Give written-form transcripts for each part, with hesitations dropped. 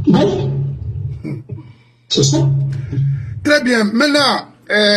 Bon. C'est ça. Très bien. Maintenant,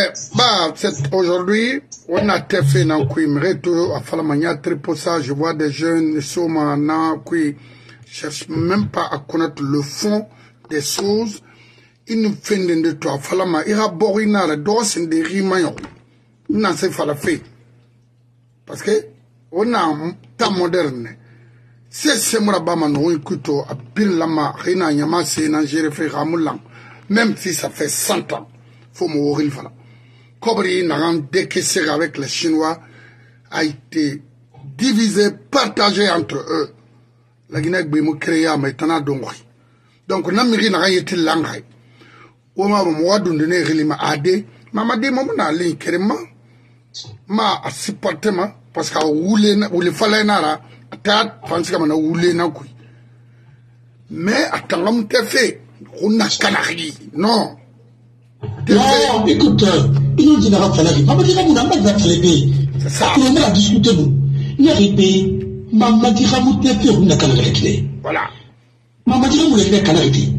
aujourd'hui, on a fait un coup, à Falamania, très pour ça, je vois des jeunes, qui cherchent même pas à connaître le fond des choses. Ils nous font de toi, Falama, il y a Borina, dos, c'est des rimaillons. Il n'en sait pas la fait. Parce que, on a un temps moderne. C'est moi, Bama, nous, écoute, à Bin Lama, Rina, Yama, c'est un géré Ramoulan. Même si ça fait 100 ans, faut mourir. Kobri n'a décaissé avec les Chinois, a été divisé, partagé entre eux. La Guinée a créé un maintenant d'Ongri. Donc, on a mis n'a été l'angrai. On m'a donné Rilima Ade, m'a dit, maman a l'un kéréma, m'a supporté, parce qu'à Oulé fallait nara, à tête, pense qu'on a Oulé n'a couille. Mais, attends, on t'a fait. On a canari, non. Non, écoute, il nous dit n'a pas fallu. Maman dit qu'on n'a pas fallu. C'est ça. On a discuté nous. Il y a répé. Maman dit qu'on n'a pas fait. On a canari. Voilà. Maman dit qu'on n'a pas canari.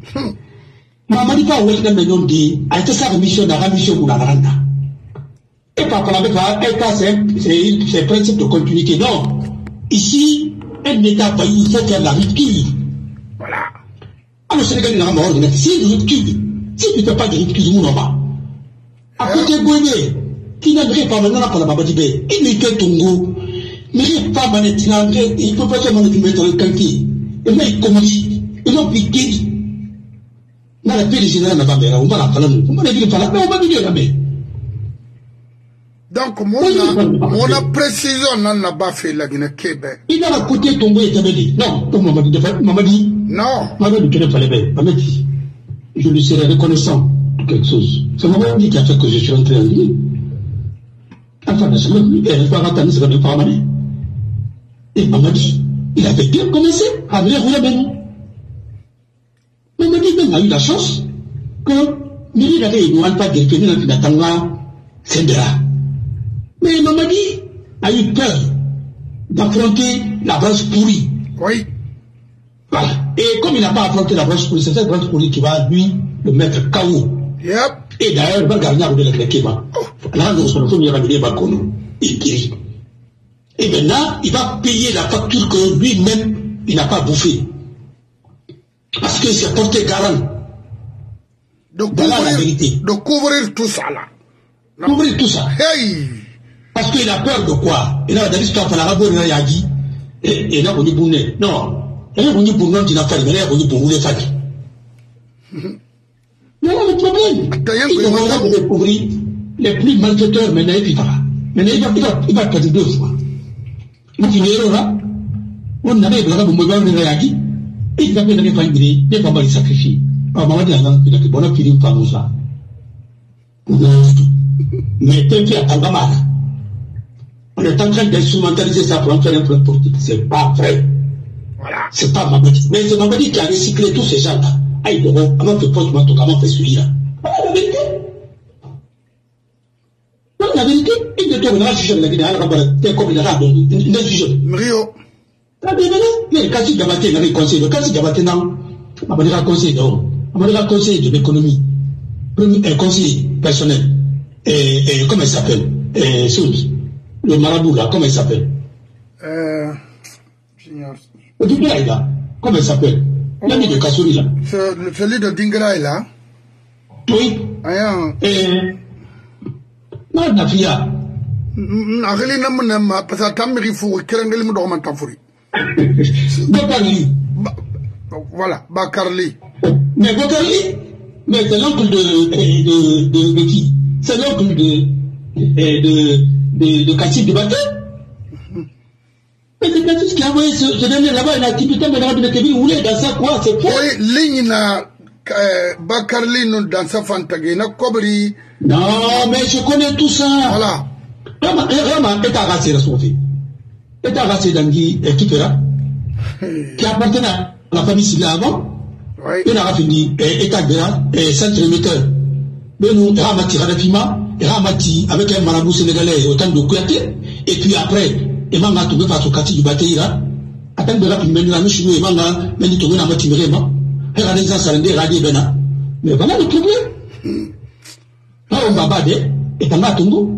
Maman dit pas où est-ce que nous dit. A été sa mission dans la mission pour la randa. Et pas pour la c'est principe de continuité. Non. Ici, un État va il faut faire la rupture. Voilà. Alors, Sénégal, il y a un moment donné. Si une rupture, si tu ne fais pas de rupture, on va. À côté de Gouéné, qui n'aimerait pas maintenant pour la Babadibé, il n'est que Tongo, mais il n'est pas maintenant, il ne peut pas se mettre le cantier. Et là, il commence, il a piqué. Dans la paix des généraux, on va la parler, on va la parler, mais on va venir la paix. Donc, mon précision n'a pas fait la Guinée-Québec. Il a à côté Tongo et Tabedi. Non, maman dit. Non. Maman dit qu'il fallait bien. Maman dit. Je lui serai reconnaissant de quelque chose. C'est maman qui a fait que je suis entré en Guinée. Enfin, elle va attendre, ça va ne pas m'amener. Et maman dit, il avait bien commencé à venir rouler avec nous. Maman dit, même a eu la chance que Miri avait une pas guérité dans la Tanga, Sendera. Mais Mamadi a eu peur d'affronter la branche pourrie. Oui. Voilà. Et comme il n'a pas affronté la branche pourrie, c'est cette branche pourrie qui va lui le mettre KO. Yep. Et d'ailleurs, il va gagner à la Kéba. Là, nous sommes venus à la Bakono. Il guérit. Et maintenant, il va payer la facture que lui-même, il n'a pas bouffé. Parce qu'il s'est porté garant. Voilà la vérité. De couvrir tout ça là. Couvrir tout ça. Hey! Parce qu'il a peur de quoi? Il a l'histoire de la rabot, il a dit. Et il a connu pour nous. Non. Il a connu pour nous, il a fait, mais il a connu pour nous les familles. Non, le problème. Il va découvrir les plus malfaiteurs maintenant, et puis voilà. Maintenant, il va perdre 2 fois. Il dit, là, on avait besoin de me dire, il a dit, et il a fait des familles, il va pas les sacrifier. Alors, maman dit, il a dit, bon, on a fini par nous ça. Mais t'es fait à Tangama. On est en train d'instrumentaliser ça pour en faire un plan politique. C'est pas vrai. Voilà. C'est pas Mamadi. Mais c'est Mamadi qui a recyclé tous ces gens-là. Aïe, Doro, comment fait poste-moi, comment fait celui-là. Voilà la vérité. Voilà la vérité. Il ne te pas juger la Guinée, t'es comme il a dit, il est jugé. Rio. T'as bien vu? Mais quand il Gabaté, il avait conseillé. Quand il Gabaté, non. Mamadi a conseillé, non. Mamadi a conseillé de l'économie. Un conseiller personnel. Et comment il s'appelle? Le marabout là, comment il s'appelle? Le Dingraï là, comment il s'appelle? L'ami de Kassouri là. Celui de Dingraï là? Oui. Non, Nafia. N'arrêtez pas, parce que tant qu'il faut qu'il y ait un élément d'ornementation. Bakarli. Voilà, Bakarli. Mais Bakarli, mais c'est l'oncle de qui? C'est l'oncle de Kassib de Baté. Mais c'est Kassib qui a envoyé ce dernier là-bas, il a dit putain, mais il a dit, où est dans ça quoi, c'est quoi? Oui, Ligna Bakarli dans sa fantagina, Kobri. Non, mais je connais tout ça. Voilà. Rama est arraché, responsable. Est arraché dans qui qui appartenait à la famille Silla avant. Oui. Il a fini, État de centre émetteur. Mais nous, Ramati Radafima, Ramati avec un marabout sénégalais au temps de Kouyaté, et puis après, il m'a trouvé face au quartier du Batéira. Attends de rapide, mais la machine, il m'a trouvé dans Mati Mérema. Regardez ça, ça dit Bena. Mais voilà le problème. Là, on va bader, et t'en as tout.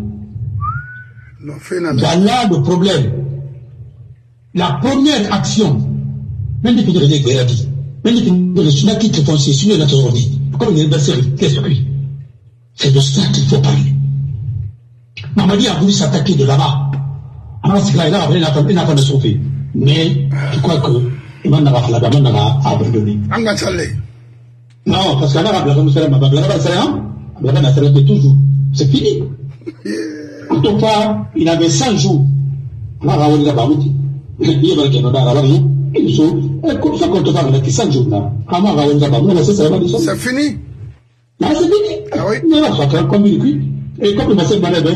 Voilà le problème. La première action, même depuis que les Guéradi, même depuis que les Sunna qui te font sur la théorie, comme les adversaires, qu'est-ce que c'est de ça qu'il faut parler. Mamadi a voulu s'attaquer de là-bas. Alors, c'est là, il n'a pas de sauver. Mais, je crois que, il m'a abandonné. Non, parce que toujours. C'est fini. En tout cas, il avait 100 jours. Il a là-bas. C'est fini. Non, c'est fini. Ah oui. Non, ça fait comme il et comme il m'a fait mal,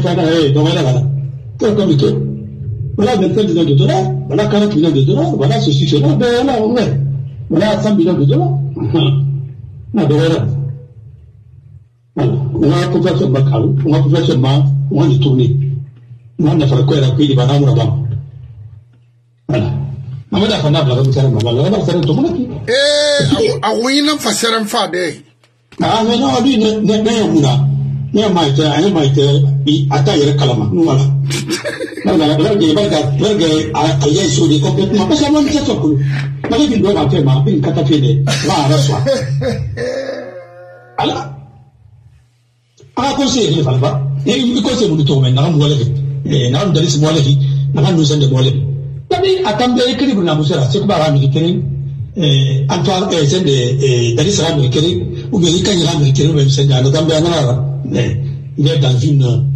voilà 25 millions de dollars, voilà 40 millions de dollars, voilà ceci, cela, ben là, on est. Voilà 100 millions de dollars. Non, voilà. Voilà. On va pouvoir faire Macao, on va pouvoir faire on va les tourner. On va faire quoi la pays de Banam là-bas. Voilà. On va faire la blague, on va faire tout le monde. Ah oui, non, faire un fade. Ah, mais non, lui, n'est ne ma ite I ata yere kalama voilà là il va à yeso de complètement parce que moi je sais que moi je dois faire ma une cataphiene là reçoit alors à conseiller ne fallait pas et il conseille mon tour maintenant moi et na ndali si moi le na nous sende moi le tabi atambe équilibre na musera c'est quoi la militaire Antoine c'est de d'aller se rendre ou bien il gagne la militaire même c'est dans le Gambia mais il est dans une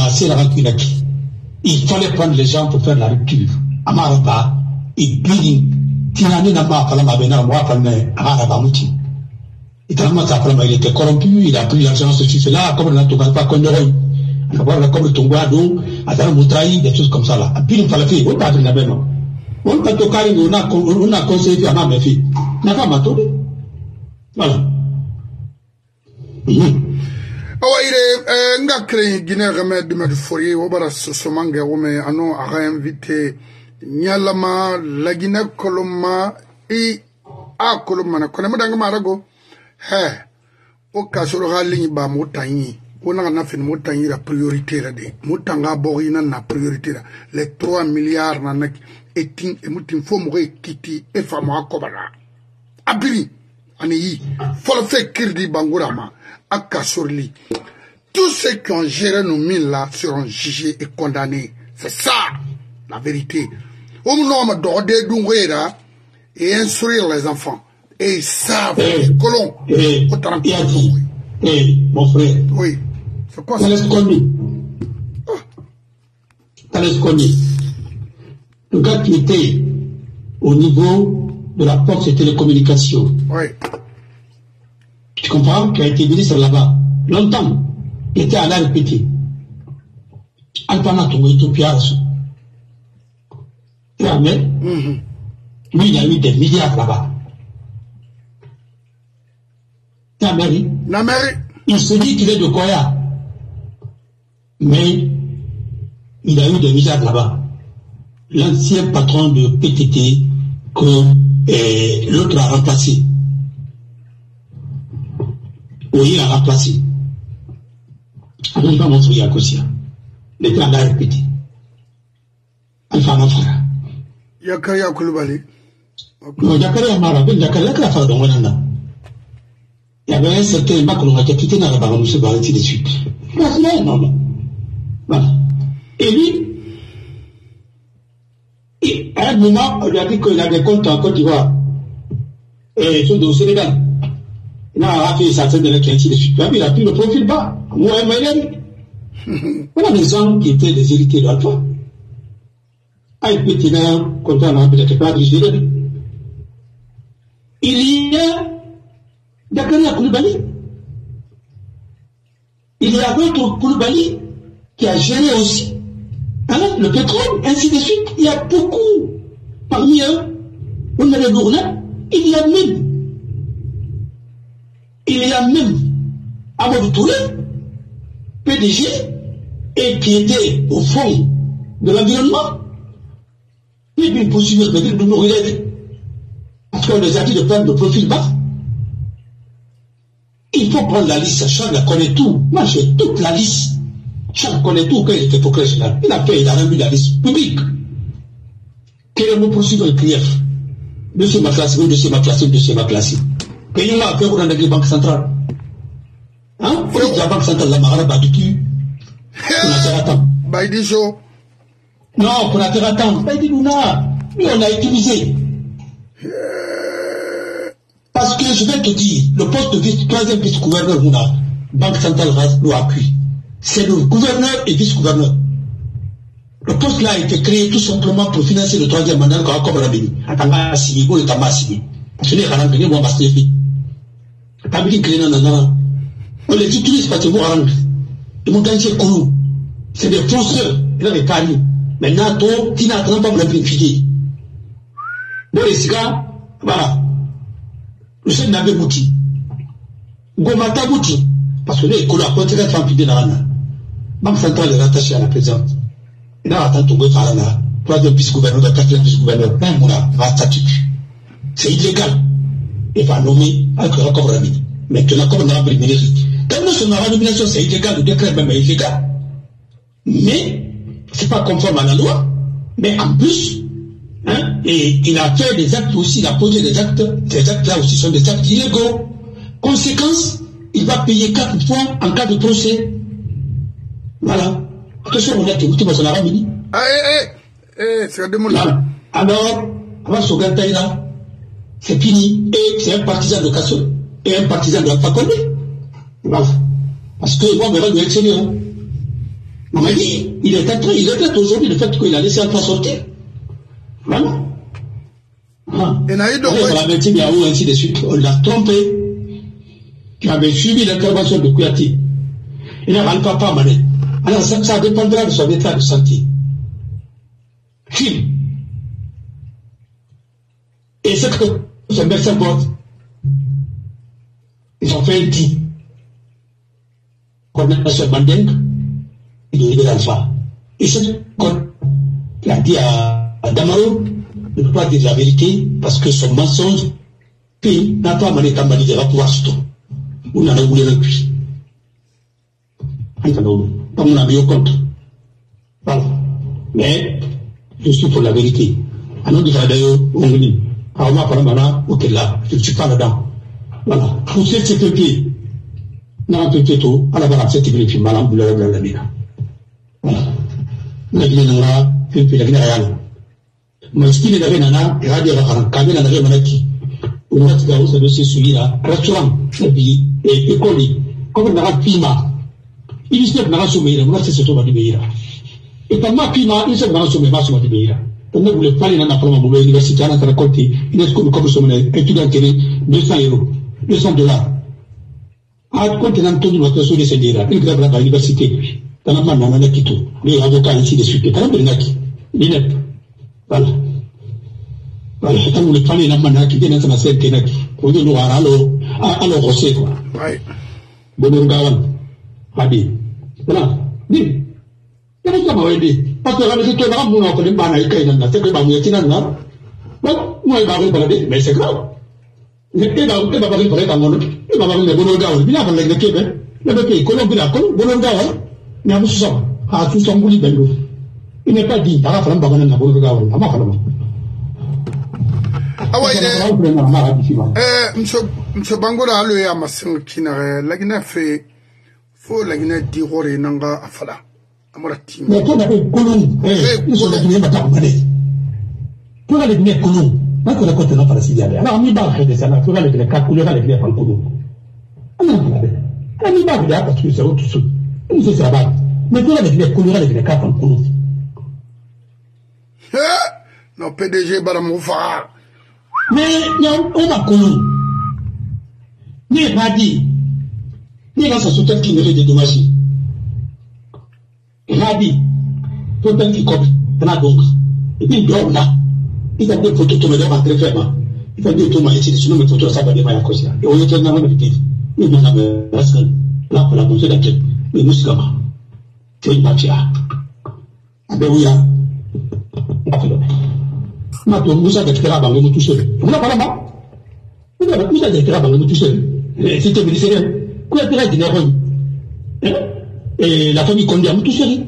il fallait prendre les gens pour faire la rupture. Amaraba, il building, Tinani n'a pas parlé à Bena, moi, Arabamuti. Il était corrompu, il a pris l'argent, ceci, cela, comme on n'a pas connu, comme le Tonguado, Adam Moutraï, des choses comme ça là. Puis il fallait faire, on parle de la Bena. On peut toquer, on a conseillé à ma fille. N'a pas m'attendé. Voilà. Awa ire nga créé Guinée remède de Fourier obara somange wome ano a invité nyalama la Guinée koloma et a koloma na kona madanga marago o kasoro halini ba motanyi ona na fin motanyi la priorité la de motanga borina na priorité la les 3 milliards na nak etin e mutin fo mo kiti e famo akobala abiri ani folo fait kirdi bangurama à Kassorli. Tous ceux qui ont géré nos mines là seront jugés et condamnés. C'est ça, la vérité. On nomme d'ordre d'Ungwera et instruire les enfants. Et ils savent, les colons, autant que mon frère. Oui. C'est quoi ça? Talesconi. Le gars qui était au niveau de la poste de télécommunications. Oui. Tu comprends? Qui a été ministre là-bas. Longtemps. Il était à la répéter. Alpana Tongo Etopias. Tu vois, mais lui, il a eu des milliards là-bas. Tu vois, Mary? La mairie. Il se dit qu'il est de Koya. Mais il a eu des milliards là-bas. L'ancien patron de PTT que l'autre a remplacé. Oui, il a remplacé. Alors, il va montrer à Kosia. Le temps l'a répété. Alpha Mafara. Yakaya Koulibaly. Non, Yakaya Mara, Yakaya Kafa dans Wanana. Il y avait un certain Macron qui a quitté dans la barre, M. Barretti de suite. Non. Voilà. Et lui, à un moment, on lui a dit qu'il a des comptes en Côte d'Ivoire. Et tout au Sénégal. Il a fait ça de la qualité de suite. Il a pris le profil bas. Moi, on a des gens qui étaient des héritiers d'Alpha. Un petit là, quand on a peut-être pas dit, il y a Dakaria Koulibaly. Il y a d'autres Koulibaly qui a géré aussi le pétrole, ainsi de suite. Il y a beaucoup. Parmi eux, on a les gournets. Il y a même Amadou Touré, PDG, et qui était au fond de l'environnement. Et puis une procédure de nous relève. Parce qu'on les a dit de prendre de profil bas. Il faut prendre la liste, Charles connaît tout. Moi, j'ai toute la liste. Charles connaît tout quand il était procureur général. Il a rendu la liste publique. Quel est mon poursuivre le prière? Dossier ma classe, dossier ma classe, dossier ma classe. Payons la paix pour la banque centrale. Hein? Pour la banque centrale, la marade a du cul. On a terratant. Baïdijo. Non, pour la terratant. Baïdijouna. Nous, on a utilisé. Parce que je vais te dire, le poste de troisième vice-gouverneur, Banque centrale nous appuie. C'est le gouverneur et vice-gouverneur. Le poste là a été créé tout simplement pour financer le troisième mandat comme on a béni. Attends, signé, ou l'état m'a signé. Je n'ai rien gagné, moi, parce que t'as vu qu'il y a un on les utilise parce que moi, ils m'ont gagné Koulou. C'est des fonceurs, ils ont des paris. Maintenant, toi, tu n'as pas planifié. Bon, les cigares, voilà. Le chef n'avait Mouti. Gomata Mouti. Parce que là, il a continué à faire pider la rana. Banque centrale est rattachée à la présidente. Il a attendu au Farana, troisième vice-gouverneur, quatrième vice-gouverneur, même Mouna, va statut. C'est illégal. Il va nommer avec le raccord Rabini. Maintenant, comme on a pris mérite. Comme nous sommes en nomination, c'est illégal, le décret même est illégal. Mais, c'est pas conforme à la loi. Mais en plus, hein, et il a fait des actes aussi, il a posé des actes là aussi sont des actes illégaux. Conséquence, il va payer 4 fois en cas de procès. Voilà. Attention, on a que vous vas en Arabie. C'est des moulins. Alors, avant ce gars là, c'est fini. Et c'est un partisan de Kassou et un partisan de la Fakonde. Voilà. Parce que moi, je vais le extérieur. On m'a dit, il regrette aujourd'hui le fait qu'il a laissé Alpha sortir. Voilà. Et on l'a métier bien où ainsi de suite. On l'a trompé. Qui avait suivi l'intervention de Kouyaté. Il n'a pas pas mané. Alors ça dépendra de son état de santé. Film. Et c'est que ce médecin porte. Ils ont fait un petit. Qu'on a sur Mandeng. Il est l'alpha. Et c'est qu'on a dit à Damaro de ne pas dire la vérité parce que son mensonge n'a pas mané Kambali de pouvoir se tourner. On en a voulu le puits. On a mis au compte. Voilà. Mais, je suis pour la vérité. Alors, il va d'ailleurs, on me dit, alors, moi, par exemple, ok, là, je ne suis pas là-dedans. Voilà. Pour cette CPP, non, peut-être tout, à la barre, cette CPP, madame, vous l'avez la vida. Voilà. La Guinée Nara, puis la Guinée Rayana. Mais ce qu'il est avait Nana, il a dit à la Kamel, la Guinée Manaki. On a dit à vous, c'est celui-là, restaurant, et école, comme on a Pima. Il dit que Nara Soumeira, on a fait ce tour de Beira. Et par ma Pima, il s'est Nara Soumeira, Massimo de Beira. On ne voulait pas aller dans la première université, à la raconter, il est comme sommeil, étudiant télé, 200 €, $200. À compter Antonio, notre sous les Sédera, il grave à l'université, dans la main, dans la Kito, les avocats ainsi de suite, dans la Benaki, l'INEP. Voilà. Voilà, quand vous le parlez, la main qui vient dans la scène, on dit, alors, Rosé, quoi. Oui. Bon, Gawan. Hadi. Voilà. Dis. Il y a pas aidé. Parce que la méthode là, on a fait des bananes qui n'ont pas fait que bamouiller là. Bon, moi, il va arriver par là, mais c'est grave. Il va arriver par là, il va arriver bon Gawan. Il a pas le Québec. Le pays, Colombie, la Colombie, bon Gawan. Mais à vous ça, à tout son bouli bello. Il n'est pas dit, par rapport à un banane, bon Gawan. À ma femme. Ah ouais, monsieur Bangola, le Yamasin Kinare, la Guinée fait. Faut la Guinée d'Irore Nanga Afala. Amorati. Mais toi, d'abord, Colomb, ils sont la Guinée Matamane. Toi, la Guinée Colomb, là, tu racontes la Palestine. Alors, on y va, de ça, tu vas les calculer la Guinée par Colomb. On y va, parce que c'est autre chose. On se travaille. Mais toi, la Guinée Colomb, la Guinée par Colomb. Non, PDG Baramoufa. Mais, on va Colomb. N'est pas dit. Il va s'assurer qu'il mérite des dommages. Il a dit, tout le temps qui copie, il a donc. Et puis, il dort là. Il a des photos de me très fermement. Il a dit, tout le monde est sinon, mes photos, ça va démarrer à cause. Et on est dans la vérité. Il m'a dit, là, pour la montée d'accueil, mais nous, c'est comment? C'est une mafia. Ah ben oui, hein. Maintenant, nous avons des terrains dans le tout seul. On n'a pas là-bas. Nous avons des terrains dans le tout seul. c'était ministériel. Quoi est-ce que la Guinée? Et la famille Condé a tout serré.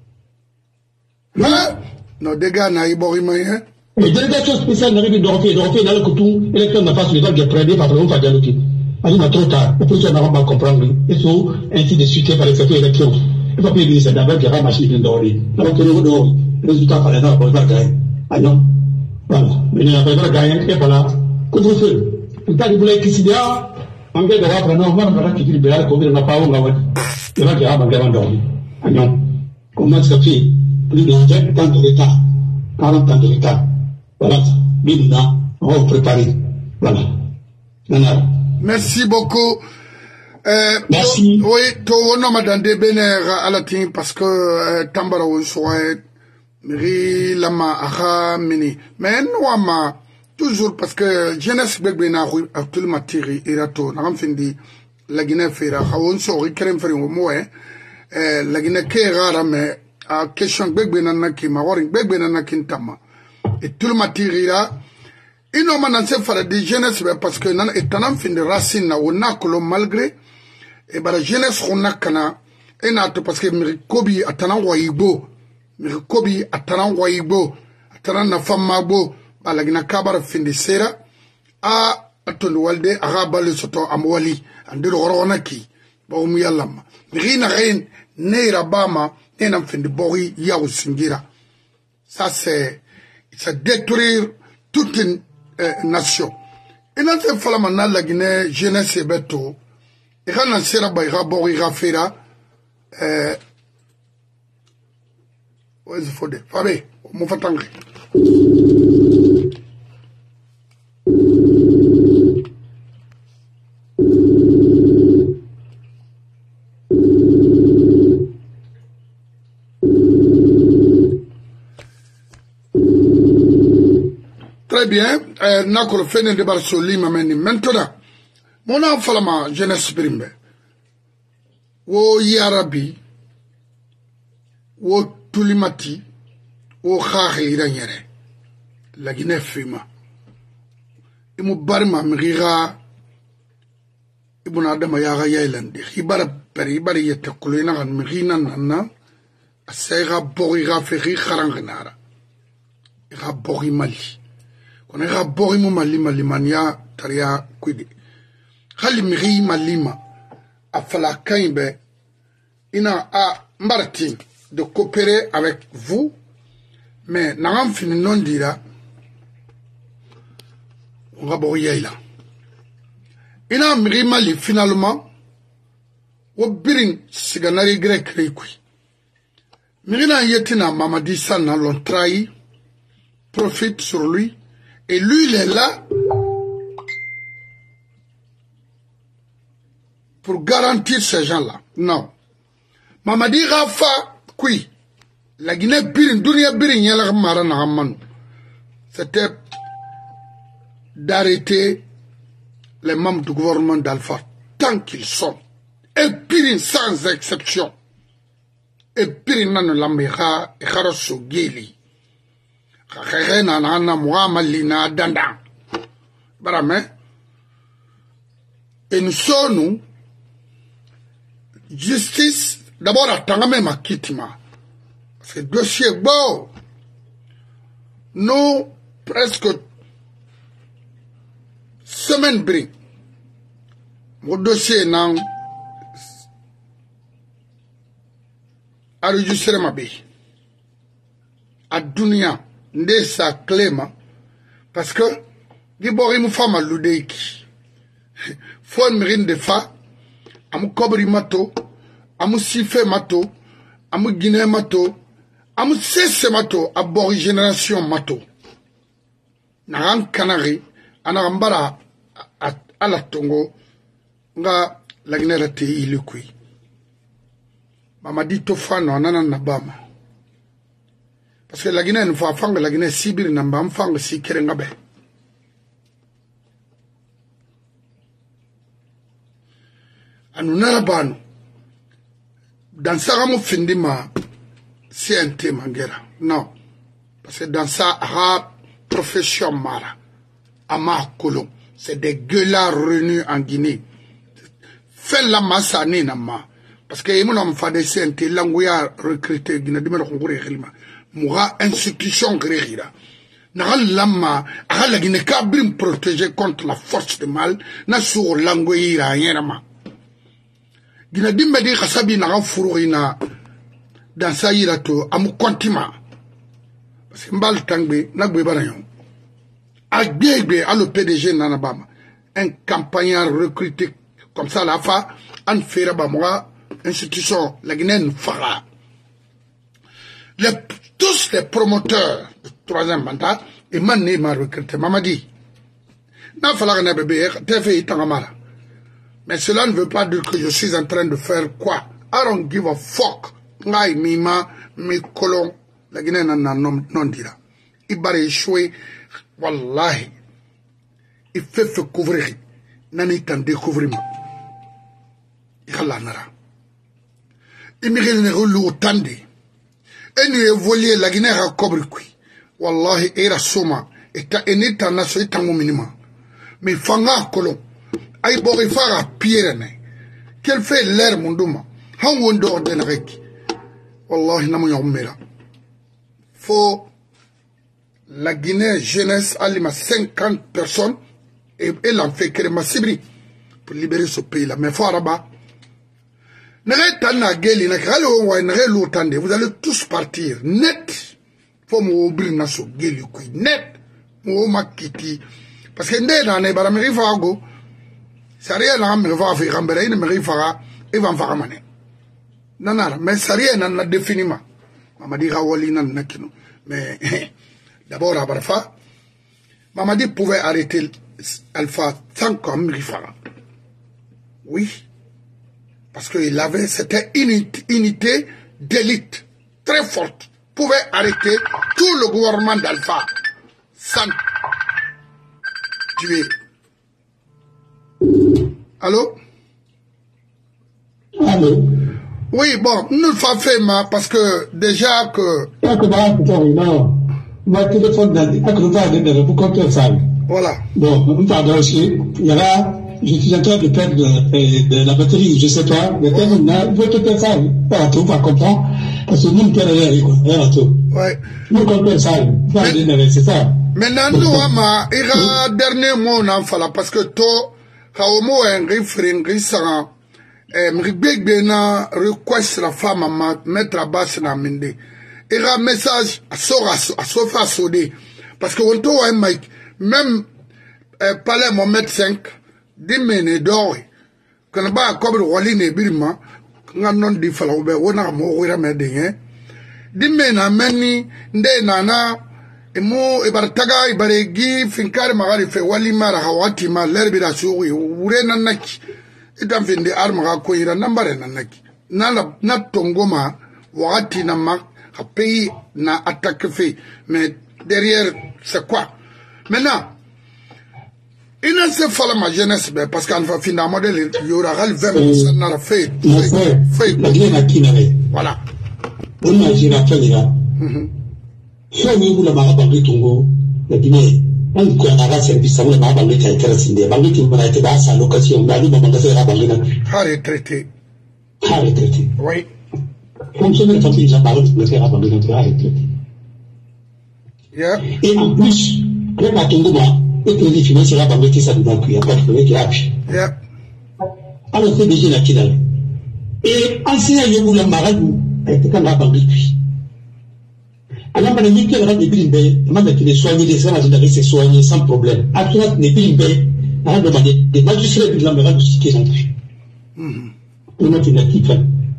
Non, des gars, n'a pas eu moyen. Mais délégation spéciale n'arrive d'Orphée dans le couteau, électeur n'a pas su les vagues prédées par le nom dialoguer. Ali m'a trop tard, l'opposition n'a pas comprendre. Et so, ainsi de suite, par les faits élections. Il va pas dire ça d'abord qu'il y a machine de doré. Alors que le résultat fallait pas pour gagner. Ah non. Voilà. Mais il n'y a pas gagné, et voilà. Couvre-feu. Tout à l'heure, qui s'y dit, en fait, on va prendre, on va faire qui dit, ben, qu'on n'a pas, on va voir. Il va dire, on va dormir. Ah non. Comment ça fait? Plus de 20 ans de l'État. 40 ans de l'État. Voilà, Bimna, on va vous préparer. Voilà. Merci beaucoup. Merci. Oui, on a madame de Béner à la team parce que Tambara ou soit Ri Lama Aha Mini. Mais nous, toujours parce que jeunesse Begbena a tout le matériel et rato. N'a pas fini la Guinée Fera. On se rekrem faire au moins. La Guinée Kera mais à question Begbena Nakima, or Begbena Nakintama. Et tout le matériel, il n'a pas fait de jeunesse parce que nous avons fait des racines, nous avons malgré, et la jeunesse, on a et parce que Mikobi a tant waïbo, Mikobi a tant waïbo, a tant na femme mabo, la gina kabar fin de sera, a ton walde, a rabale soto amwali, and de roronaki, baumyalam. Rina reine, ne rabama, n'en fin de bori, yaou singira. Ça c'est détruire toute une nation. Et dans ce cas-là, la Guinée, jeunesse et beto, et quand on sera baïra, borira, fera, où est-ce qu'il faut dire? Fabé, on va t'engager. Très bien, n'a qu'on fait un débat sur l'imameni. Maintenant, mon enfant, ma jeunesse prime, wo yarabi, wo tulimati, wo khari iranyere, la Guinée fima. Imu barima mriga, ibu na adama yaga yailandi. Ibara peri, ibara yete kulina kan mrina nana, asega bori ga feri kharangnara. Iga bori mali. On a bori mo malima limania taria kwidi. Khali miri malima afala kaimbe ina a mbarati de coopérer avec vous, mais n'avons fini non dira on va bori là. Ina miri mali finalement wo birin siganari grec rekui. Mirina yetina Mamadi Sana l'ont trahi, profite sur lui. Et lui, il est là pour garantir ces gens-là. Non. Mamadi Rafa, oui. La Guinée, c'était d'arrêter les membres du gouvernement d'Alpha tant qu'ils sont. Et Pirin sans exception. Et Pirin nan l'Amérique et Kharasso Geli. Khakena nana muamalina danda. Barame. Et nous sommes justice d'abord à Tangame Makitima. Ce dossier beau. Nous presque semaine bris. Mon dossier n'a enregistré ma vie. À Dunia. Nde sa cléma parce que gibori mu fama ludeiki fo mirin de fa amu kobri mato amu sife mato amu guinée mato amu sese mato abori génération mato na kanari ana mbara ala tongo nga la guinée rate ilikui Mamadi to fano anana nabama. Parce que la Guinée ne faut pas la Guinée Sibir n'a pas enfant si kerengabe. Anunara banu. Dans ça, on fait ma CNT mangera. Non. Parce que dans ça, la profession mara. Ama kolon. C'est des gueulards renus en Guinée. fait la masse à Nenama. Parce que nous avons fait des CNT, l'angoya recruté, nous avons moura institution grérira. Nagal lama, agal la Guinée kabrim protégé contre la force de mal, na sur l'angoya yenama. Guinée dimedi kasabi nagal fururina, dans sa irato, amu kontima. Parce que mbal tangbe, nagbe barayon. Agbe, à le PDG nanabama. Un campagnard recruté comme ça, la fa, an fera bamoura, institution, la Guinée fara. Tous les promoteurs du troisième mandat, et mané m'a recruté, Mamadi. N'a fallu que bébé, t'es fait itangamara. Mais cela ne veut pas dire que je suis en train de faire quoi. I don't give a fuck. Ngai mima, mes colons, la Guinée non dira. Il va échouer, wallahi. Il fait couvrir. Nani t'en découvrir. Il a la nara. Il m'a dit que et nous évoluons la Guinée à Kobrikui. Wallahi, era soma. Et ta enita na so itango minima. Mais fanga kolon. Aïe bori fara pierre. Quel fait l'air monduma. Han wondo ordenarek. Wallahi namu yomera. Faut la Guinée jeunesse alima 50 personnes et elle en fait qu'elle m'a sibri pour libérer ce pays là. Mais faut araba. Vous allez tous partir net. Faut m'ouvrir naso geli kui net. M'oma kiti. Parce que ndé dans les barameri fago. Ça rien là me va faire rambere ne me fera et va faire mané. Nanara mais ça rien n'a définiment. Mama dit rawali nan nakino. Mais d'abord à Barfa. Mama dit pouvait arrêter Alpha sans comme rifara. Oui. Parce qu'il avait, c'était une unité d'élite très forte. Pouvait arrêter tout le gouvernement d'Alpha sans tuer. Allô? Allô? Oui, bon, nous le faisons parce que déjà que... Voilà. Bon, pardon aussi, il y aura... Je suis en train de perdre de la batterie, je sais pas. Mais vous pouvez faire ça, on va comprendre. Parce que nous, on peut aller, quoi. Ouais. Nous, on peut ça, c'est ça. Maintenant, nous, il y a un dernier mot, parce que toi, Kaomo est un référent, Mribegna request la femme à mettre à bas na mende. Il y a un message à Sofa Sodé. Parce que on a un mic, même palais Mohamed 5, dimene d'or. Quand on va comme le Wali Nebirma, quand on dit falaube, on a mourir à Medin. Dimena meni, nde nana, et mo, et bartaga, et baregi, finkar magari fe Wali Mara Hawati ma, l'herbe da souri, ou renanaki. Et dans des armes à quoi il a n'ambare nanaki. Na tongoma, wati na ma, a pays na attaque fait. Mais derrière, c'est quoi? Maintenant, il ne se fait ma jeunesse, parce qu'en fait, finalement, il y aura le 20% n'a fait. La Guinée n'a qui n'avait. Voilà. On a géré à faire les gars. Soit vous la marabou de Tongo, la Guinée. On peut avoir service à la marabou de Taïtera-Sindé. Marabou qui m'a été basse à l'occasion, la Ligue de la Balina. Retraité. Retraité. Oui. Fonctionnaire de famille, j'ai parlé de la Balina, retraité. Et en plus, avec la Tongo, et que les financiers là, mettre ça dedans, il n'y a pas de problème qui a appuyé. Alors, c'est déjà la Kidal. Et enseignant, vous la marabou, a été quand la banque. Alors, madame, il y a des billes, madame, qui les soigne, les gens, ils se soigner sans problème. Après, les billes, on a demandé des magistrats de la marabou qui sont pris. On a une active.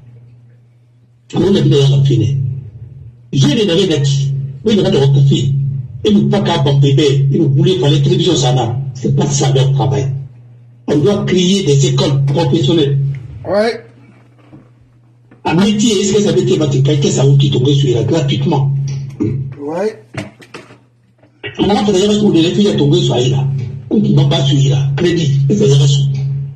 On a bien la fine. J'ai des navettes, oui, il y a des filles. Et nous pas capable de bébé, et nous voulons faire les télévisions, ça n'a. C'est pas ça leur travail. On doit créer des écoles professionnelles. Ouais. Un métier, est-ce que ça veut dire que ça vous qui tombe sur là gratuitement? Ouais. On a fait d'ailleurs où les filles à tomber sur là. Ou qui n'ont pas sur là. Crédit, et ça ira sous.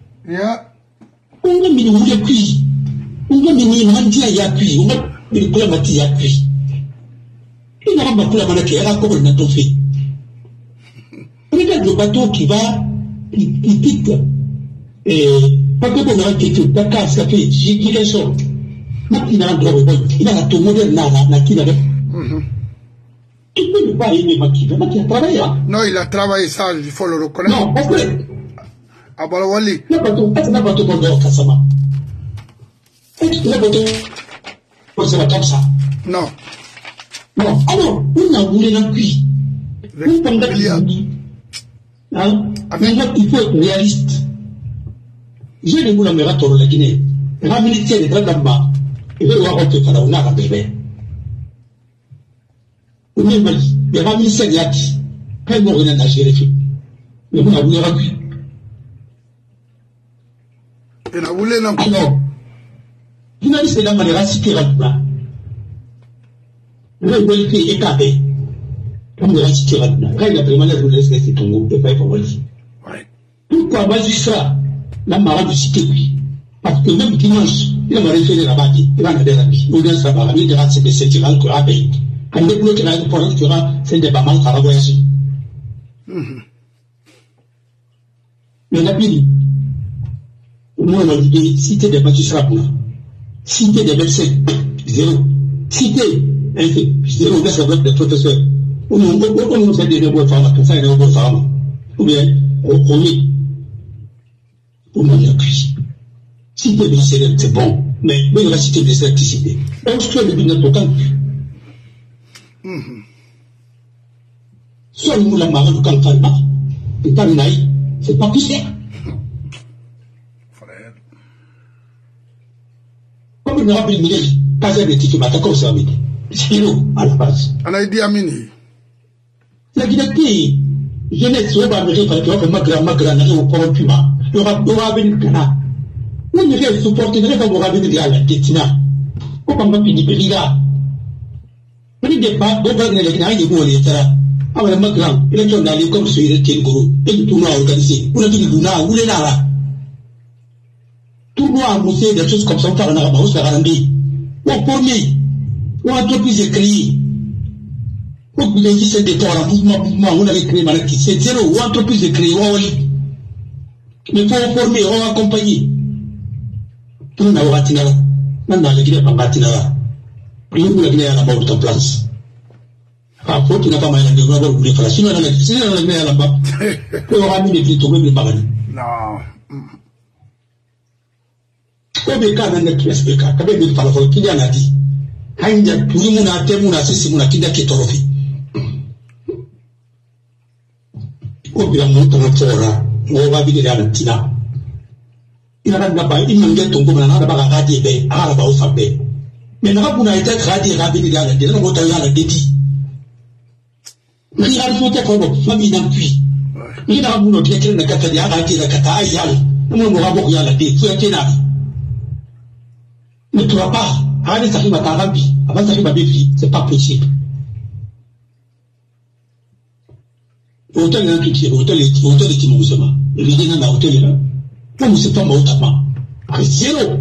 On va mis le prix. On va mis le appui. On va mis le appui. Il n'y a pas de la qui est encore une attention. Regarde le bateau qui va, qui quitte Et pas que pour la question, Dakar, ça fait, j'ai dit les choses. Il a un droit, il a tout modèle, n'a qu'il avait. Il ne peut pas aimer Maki a travaillé. Non, il a travaillé ça, il faut le reconnaître. Non, parce que. Ah, bah, Wally. Il n'a pas tout bon de Kassama. Il n'a pas tout. C'est pas comme ça. Non. Non, alors, on a voulu d'un cuit. On peut me dire. Hein? Il faut être réaliste. J'ai le goût de me ratourner la Guinée. La militaire est très là-bas. Il veut voir que on a un bébé. Ou même Mali, il y a un ministère qui a dit, quand il m'a rien à gérer, mais on a voulu remplir. Il a voulu remplir. Alors, il a dit c'est la manière cité là-bas. Il a voulu faire écarter. Comme il a cité là-bas. Quand il a pris malade, il a laissé ton groupe, il pas pour lui. Pourquoi magistrat, la marade du cité, lui? Parce que même dimanche, il m'a référé là-bas, il va me dire la vie. Il va savoir, il va se baisser, il va le courir à payer. Quand il bloque la pour tu auras, c'est des pas mal à voyager. Mais la Bible, nous on a dit cité des magistrats, cité des médecins, zéro. Cité, zéro, laisse la des professeurs. On nous fait des nouveaux femmes, comme ça, des nouveaux femmes. Ou bien, on est. On a cuit. Cité de c'est bon, mais la cité de l'électricité. On se fait le but de temps. Soit nous la marre du Kalkalma, et pas le naïf, c'est pas plus cher. Comme il me rappelle, il dit, Kaza de Tiki Matako, c'est Amini. C'est nous, à la base. On a dit Amini. La Guinée, jeunesse, on va me dire, il y aura Magra, au corrompiment. Il y aura Ben Kana. Nous ne pouvons supporter, nous ne pouvons pas venir à la Tétina. Comment on va finir par là? Il n'y a pas de problème avec les gens qui sont alors, le grand, il est allé comme celui de Tengoro, et le tournoi organisé. Vous l'avez dit, vous l'avez là. Tournoi à mousser, des choses comme ça, on parle en arabe, on se fait arranger. On promet, on a entreprise écrit. On vous dit, c'est des torts, mouvement, on avait créé, c'est zéro, on a entreprise écrit, on lit. Mais il faut former, on va accompagner. Tout le monde a ratinara. Maintenant, la Guinée n'a pas ratinara. Nous, la Guinée a la mort en place. Ah, faut qu'il n'a pas mal de grands vous faire. Sinon, la Guinée a là-bas. On aura mis les prix tombés, mais pas mal. Non. Comme les cas, on a qui explique, quand même, il parle, qu'il y en a dit. Hanya, tout le monde a témoin, c'est mon qui est torofé. Au bien, mon temps, on va vivre à la Tina. Il n'a pas il m'a dit ton gouvernement n'a pas radié, à la base, mais n'a pas été radié, rapide, à la télé, on va à la dédie. Il a raconté comme famille d'un puits. Il a voulu dire qu'il n'a qu'à faire la cata, il m'a dit la tête, tu es là. Ne tu vas pas, arrête ça qui va t'arranger, avant ça qui va béfi, c'est pas possible. Hôtel d'un tout hôtel est Timousema. Il est dans l'hôtel là. Comme c'est pas mon tapant. Zéro.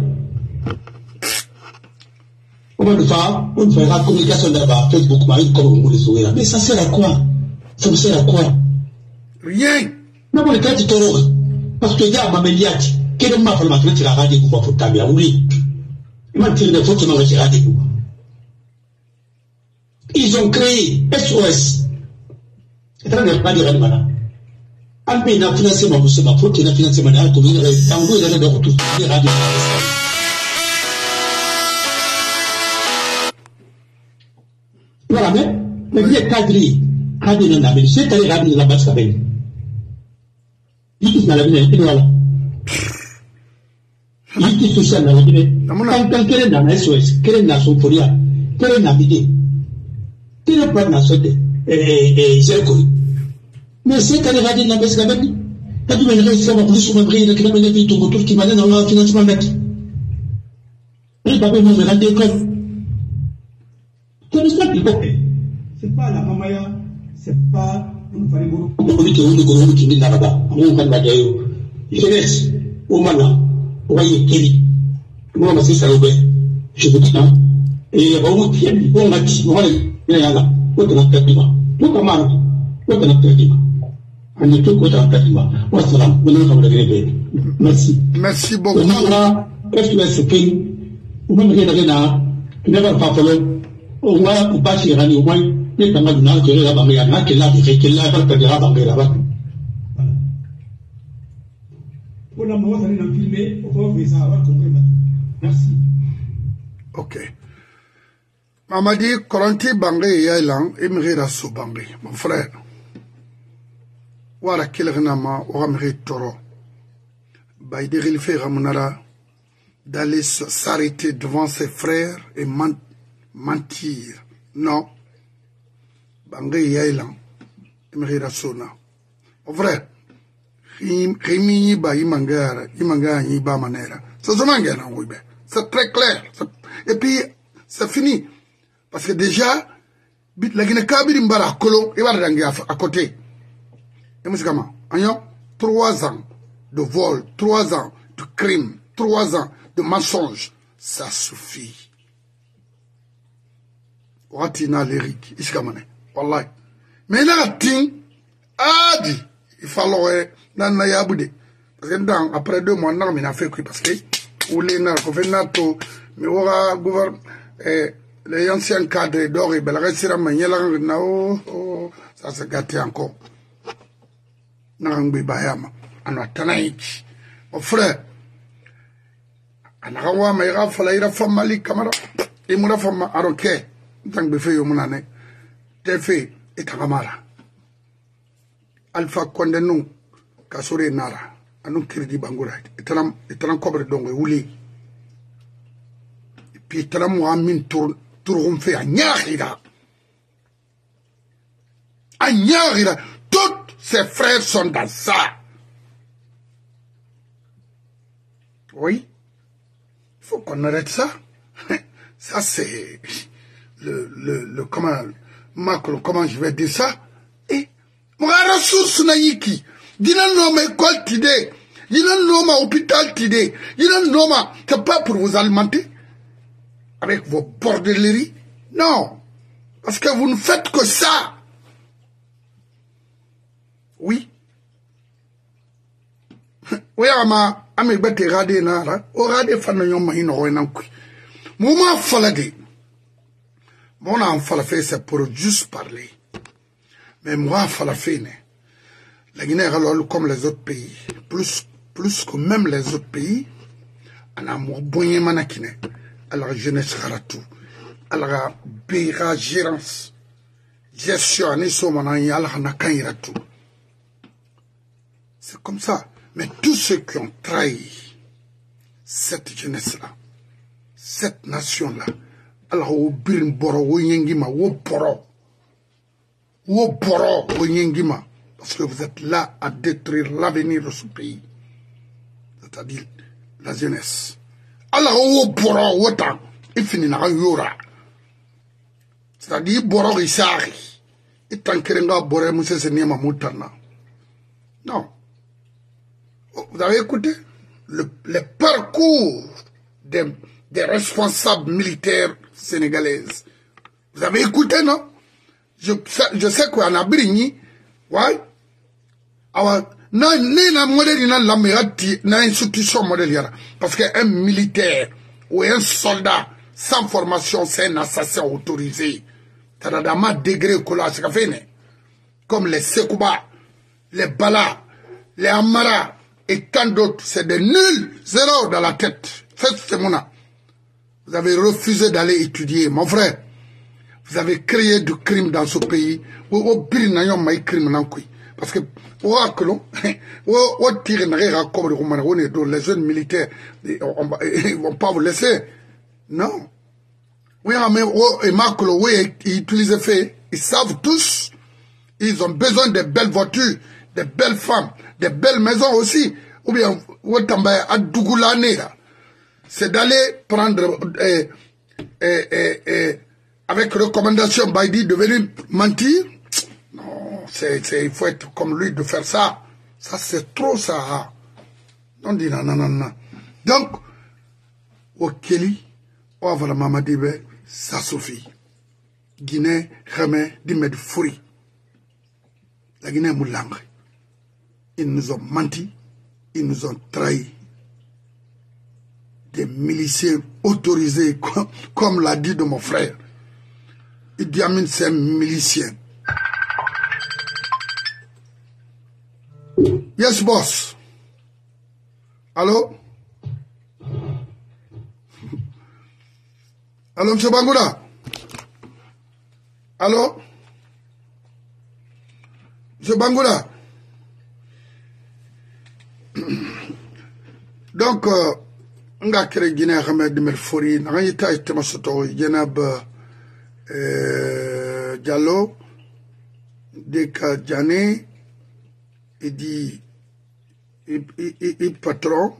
On va le faire, on fera communication là-bas, Facebook, comme on le souhaite. Mais ça sert à quoi? Ça me sert à quoi? Rien. Mais bon, le cas du taureau, parce que il y a ma méliate, quel est ma forme de la radio pour ta mère? Oui. Il m'a tiré des photos dans la radio. Ils ont créé SOS. C'est un peu de Ramana. Un pays n'a financé ma bouche, ma faute, il a financé ma mère, comme il est en gros, il a de retour, les radios. Voilà, mais il y a cadré, cadré dans la ville, c'est allé ramener la base avec. Il est dans la ville, il est là. Il est social dans la ville. Quand quel est dans la SOS, quel est dans son folia, quel est dans la ville, quel est dans la société, et j'ai connu. Mais c'est allé ramener la base avec. T'as dû me réussir à plus sur ma brille, qui m'a donné tout autour, qui m'a donné dans le financement net. Il va me rendre compte. C'est pas la mamaya, c'est pas une famille. On dit que qui dit là-bas, on va dire, jeunesse, au mana, on va y aller. Moi, c'est ça, je vous dis, et on va dire, on va dire, on va dire, on va dire, on va dire, on va dire, Merci. Merci beaucoup. Est-ce que c'est que vous m'avez dit que never follow au moins ou pas sur au moins mais dans la que la bamia que la fait que la va perdre la bamia là. Pour la mort d'aller filmer au voir ça va comprendre. Merci. OK. Mamadi Koranti Bangé Yailan Emrira So Bangé mon frère. Wala kilernama Oramri Toro. Baïdéril fait Ramunara d'aller s'arrêter devant ses frères et mentir. Non. Bangé Yailan Emrira Sona. Mon frère. Rémi ba Imangara Iba Manera. C'est très clair. Et puis, c'est fini. Parce que déjà, la Guinée-Kabiri Mbara Kolon, il va à côté. Et moi, c'est comment? 3 ans de vol, 3 ans de crime, 3 ans de mensonge. Ça suffit. Watina l'Éric, Iskamane. Wallahi. Mais là, Adi, il fallait Nana Yaboude. Parce que après 2 mois, on a fait quoi? Parce que, ou les NATO, mais on a gouverné. Les anciens cadres d'or et Belresira Manielang Nao, ça se gâté encore. Narangbi Bayama, Anatanaïk. Mon frère, Anarawa Maïra Falaïra Famali Kamara, et Moura Fama Aroke, tant que fait Yomunane, Tefe et Tagamara. Alpha Kondenou, Kasore Nara, Anou Kiridi Bangoura, et Talam Cobre Dongue, Ouli. Et puis Talam Wamin tourne. Tout fait à Nyahira. À Nyahira. Tous ses frères sont dans ça. Oui. Il faut qu'on arrête ça. Ça, c'est comment je vais dire ça? Et, moi, ressource naïki. Dina noma école tidé. Dina noma hôpital tidé. Dina noma, c'est pas pour vous alimenter. Avec vos bordelleries? Non. Parce que vous ne faites que ça. Oui. Oui, ami bete rade nara. O rade fanayon mahino renankui. Mouma falade. Mon enfant fait c'est pour juste parler. Mais moi, falafé, la Guinée est comme les autres pays. Plus que même les autres pays. On a mon bonnet manakine. À la jeunesse Karatou, à la Béra gérance, gestion, c'est comme ça. Mais tous ceux qui ont trahi cette jeunesse-là, cette nation-là, alors au Birimboro, au Yengima, au Poro, au Yengima, parce que vous êtes là à détruire l'avenir de ce pays, c'est-à-dire la jeunesse. Alors, au Boro, autant, il finit dans Yora. C'est-à-dire, Boro, il s'arrête. Et tant que l'on a Boro, monsieur, c'est Niama Moutana. Non. Vous avez écouté le parcours des responsables militaires sénégalaises. Vous avez écouté, non? Je sais qu'en Abrigny, ouais. Alors, na modèle na l'améati na institution modèle parce qu'un militaire ou un soldat sans formation c'est un assassin autorisé. Ça a degré comme les Sekouba, les Bala, les Amara et tant d'autres, c'est des nuls, 0 dans la tête. Faites mona. Vous avez refusé d'aller étudier, mon frère. Vous avez créé du crime dans ce pays. Parce que les jeunes militaires ils ne vont pas vous laisser. Non. Ils savent tous. Ils ont besoin de belles voitures, de belles femmes, de belles maisons aussi. Ou bien, c'est d'aller prendre avec recommandation Baïdi de venir mentir. Non, il faut être comme lui de faire ça. Ça, c'est trop ça. Non, dit non. Donc, au Kéli, au Avala Mamadibe, ça suffit. Guinée, Ramé, Dimed Fouri. La Guinée est moulangre. Ils nous ont menti, ils nous ont trahis. Des miliciens autorisés, comme l'a dit de mon frère. Idi Amin, c'est un milicien. Yes, boss. Allô? Allô, M. Bangoura? Allô? M. Bangoura? Donc, nga kere Guinée Ahmed Melfori, n'a yita itema soto Jenab Diallo, Deka Djane, il dit, il patron,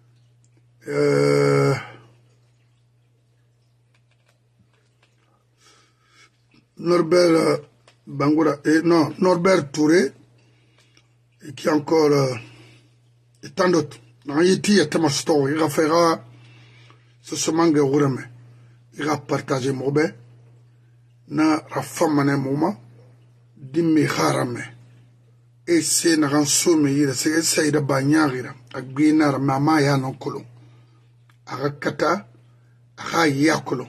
Norbert Bangoura, non, Norbert Touré, et qui encore, et tant d'autres. N'a yiti itema soto, il va faire ce semangue ourame, il va partager mon bé, na rafamane mouma, dimmi harame. Et c'est na ransomme yira, c'est essaye de banyagira, a guinar mama ya non colon. A rakata, a yakolon.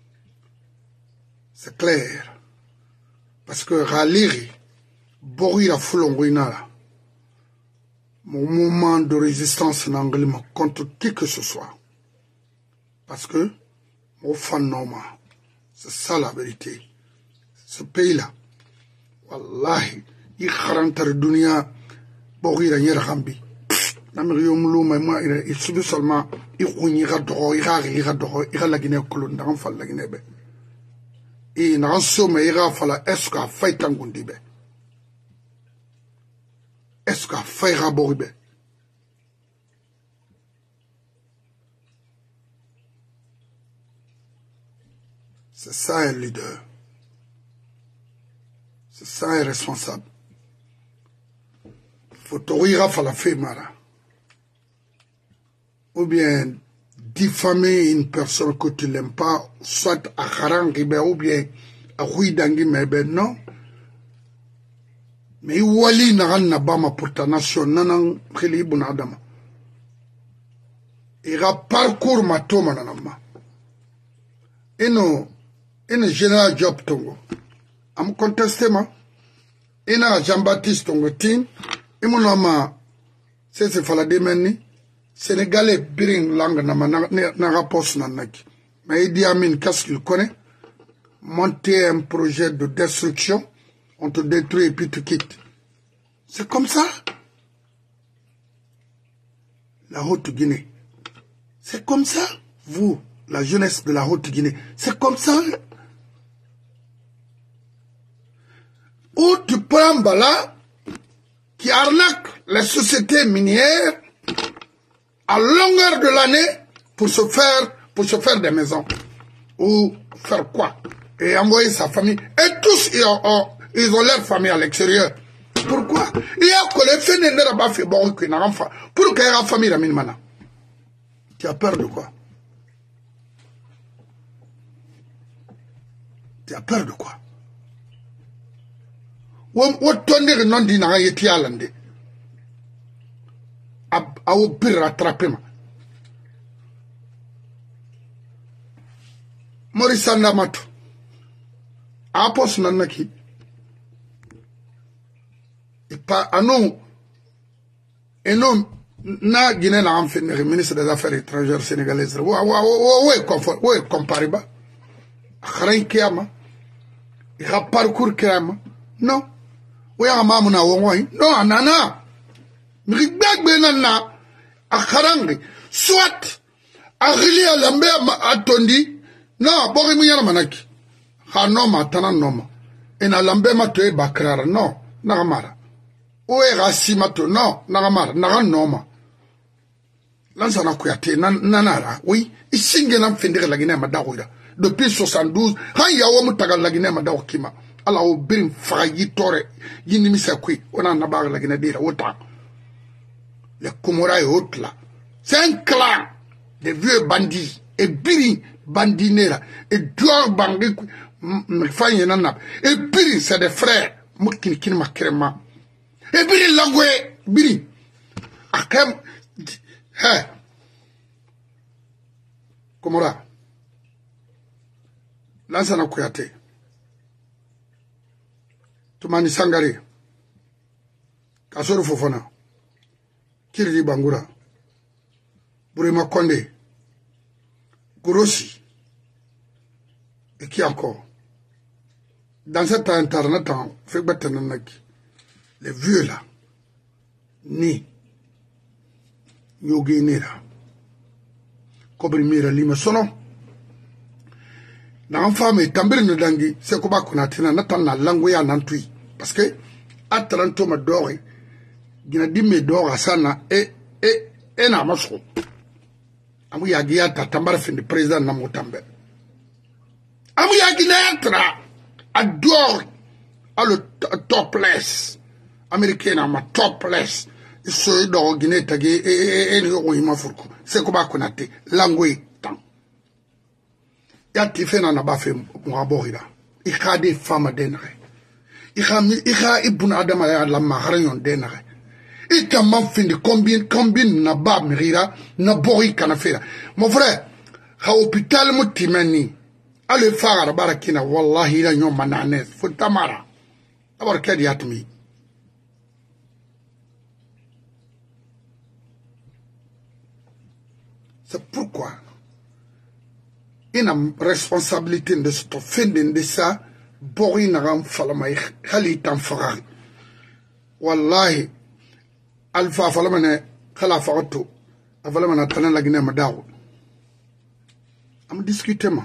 C'est clair. Parce que raliri, bori la foulon guinara. Mon moment de résistance en anglais contre qui que ce soit. Parce que, mon fan normal, c'est ça la vérité. Ce pays-là, wallahi, il rentre dans dunia, bori la nyerahambi. Namiriyo muluma moi il subit seulement il ira doro, il ira la Guinée colon dans la Guinée. Et n'a somme ira fala eska faitangundi be. Eska faira boribe. C'est ça un leader. C'est ça un responsable. Faut t'ouvrir à la fémara. Ou bien diffamer une personne que tu n'aimes pas, soit à Harangi, ou bien à Huidangi, mais non. Mais Wali n'a pas bama pour ta nation, nanan khili ibn Adam. Il a parcours ma toma nanama. Et non, général Job Tongo. Am contesté ma. Et na Jean-Baptiste Tongo tin. Et mon nom, c'est Falademeni. Sénégalais biring langue na rapos nanaki. Mais Idi Amin, qu'est-ce qu'il connaît? Monter un projet de destruction, on te détruit et puis tu quittes. C'est comme ça. La Haute-Guinée. C'est comme ça. Vous, la jeunesse de la Haute-Guinée. C'est comme ça. Ou tu prends Bala, qui arnaque les sociétés minières, à longueur de l'année pour se faire des maisons. Ou faire quoi? Et envoyer sa famille. Et tous, ils ont leur famille à l'extérieur. Pourquoi? Il y a que les faits n'ont pas fait bon qu'une enfant. Pour qu'il y ait une famille à Minmana. Tu as peur de quoi? Tu as peur de quoi? Où est-ce non dit n'a été à l'ande? A au pire rattrapé ma. Maurice Andamatou. A pos nanaki. Et pas, à nous, et non, na Guinée n'a en fait le ministre des Affaires étrangères sénégalaises. Où est comparable? Kharain Kiama. Il a parcours Kiama. Non. Où est Amamouna Wongwai? Non, Anana. Mrigbag benana. A Kharangi. Soit, a Rili à Lambé à Tondi. Non, Borimouya Manaki. Hanoma, Tananoma. Et na Lambé Matoe Bakrar. Non, Naramara. Où est Rassimato? Non, Naramara, Naranoma. Lansana Kouyaté, Nanara, oui, il signe un fender la Guinée Madaouida. Depuis 72, Hayaom Tagal la Guinée Madaokima. Alors, au Birim Fayi Tore, Yinimisakui, on a nabar la Guinée d'Ira, autant. Les Komora et autres là. C'est un clan de vieux bandits, et Biri bandinera, et Dior Bangui, Fayi Nanap. Et Biri, c'est des frères, Moukin Makrema. Et puis, Biri. Akem. Hé. Komora. Lansana Kouyaté. Toumani Sangare. Kasoro Fofana. Kiridi Bangoura. Bourima Konde. Gourosi. Et qui encore? Dans cet internet, les vieux là, ni yogi nera, kobri mira lima sono. Na enfant et tambir ne dangi, c'est comme qu'on a tenu n'attend la langue à nantui. Parce que, à Taranto ma doré, Ginadi me dor à sana et na masro. Amu yagiata tambar fin de président na motambe. Amu yaginatra. Adore à le topless américain ma topless ce do Guinée tagé et il furku c'est comme qu'on a été langue temps ya tife na ba fe mo aborira i khade fama denare i kha ibn adam ya la mahrayon denare et comment fin de combien na ba mirira na bori kana fera mon frère ha hôpital mutimani ale fagara barakina wallahi la nyom manane futamara abor kedi yatmi c'est pourquoi une responsabilité de ce fin de ça borina ram falamay khali tam fagar wallahi alfa falamane khala faqatu falamana tanan la gine madaw am discutement.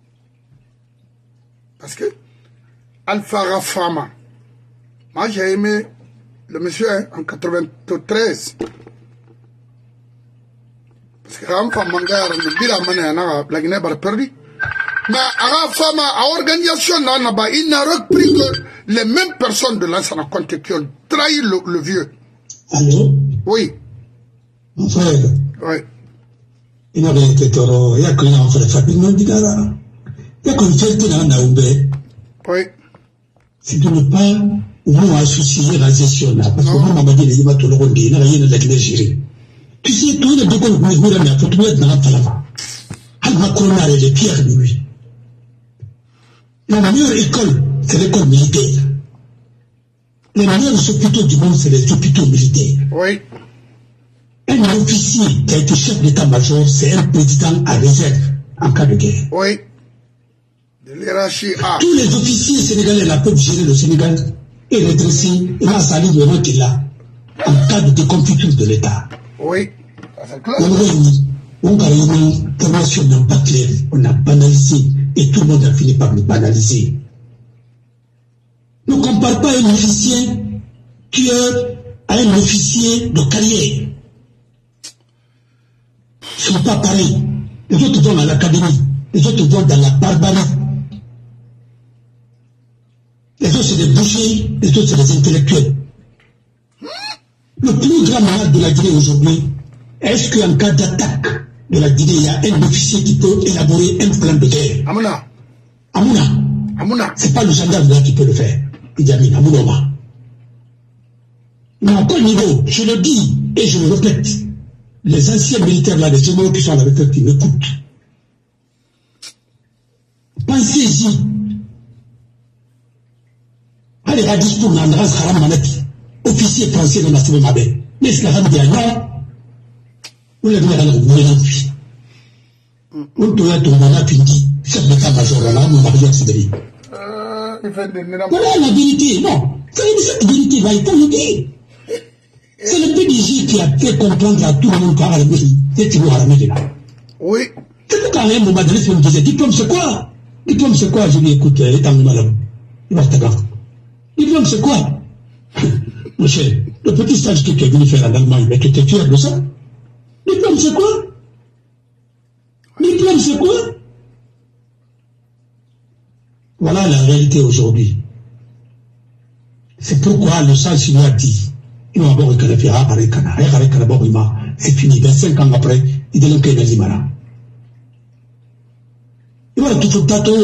Parce que Alpha Rafama, moi j'ai aimé le monsieur en 93. Parce que Ramfa Mangar, le Bila Manana, la Guinée a perdu. Mais Rafama, à organisation, il n'a repris que les mêmes personnes de l'ancien compte qui ont trahi le vieux. Allô? Oui. Mon frère. Oui. Il n'a rien été toro, il y a qu'un enfant de famille, non, dit là. Il y a qu'on fait tout dans Naoubé. Oui. C'est de ne pas nous associer la gestion là. Parce que moi, m'a dit, il y a tout le monde, il n'y a rien de l'Algérie. Tu sais, tout le monde, il y a tout le monde dans la palava. Alma Corona et les pierres de lui. La meilleure école, c'est l'école militaire. Les meilleurs hôpitaux du monde, c'est les hôpitaux militaires. Oui. Un officier qui a été chef d'état-major, c'est un président à réserve en cas de guerre. Oui. De l'hierarchie A. Tous les officiers sénégalais là peuvent gérer le Sénégal et redresser et la salir le nom qu'il a en cas de déconfiture de l'État. Oui. On a réuni, formation n'a pas clair, on a banalisé et tout le monde a fini par le banaliser. Ne compare pas un officier qui est un officier de carrière. Ce n'est pas pareil. Les autres vont à l'académie, les autres vont dans la barbarie. Les autres c'est des bouchers, les autres c'est des intellectuels. Le plus grand malade de la Guinée aujourd'hui, est-ce qu'en cas d'attaque de la Guinée, il y a un officier qui peut élaborer un plan de guerre? Amouna. C'est pas le gendarme là qui peut le faire. Il y a mis Amouna. Mais à quel niveau? Je le dis et je le répète. Les anciens militaires là, les généraux qui sont à la retraite, ils m'écoutent. Pensez-y. Allez, radis pour l'Andras Haram Manaki, officier français de la Semaine Mabé. N'est-ce que Haram Diana? Vous l'avez à l'enfui. On doit être au moment Pindi, chef d'état-major là, mon mari Sibéri. Voilà la vérité, non. Cette vérité là, il faut le dire. C'est le PDG qui a fait comprendre à tout le monde qu'à la mairie, c'est Thibaut Haramé là. Oui. C'est pourquoi un moment donné, je me disais, diplôme c'est quoi? Diplôme c'est quoi? Je lui écoute, il est en malade. Il va se taper. Diplôme c'est quoi? Mon cher, le petit stage que tu es venu faire en Allemagne, mais tu étais fier de ça? Diplôme c'est quoi? Diplôme c'est quoi? Voilà la réalité aujourd'hui. C'est pourquoi le sens lui a dit, il va avoir c'est fini, 25 ans après, il est le Zimara. Il va tout le plateau,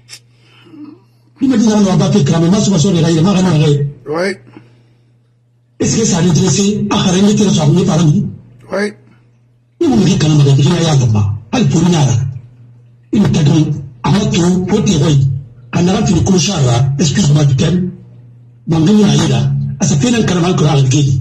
il m'a dit, on va pas faire cramer, ma sommation de la. Oui. Est-ce que ça a redressé à Kharemé qui a été par lui? Oui. Il me dit qu'il y a un peu de il me dit à moi tout, au terrain, quand on a fait le clochard, excuse-moi du thème, dans le Naïla, à sa peine un carnaval que l'on a gagné.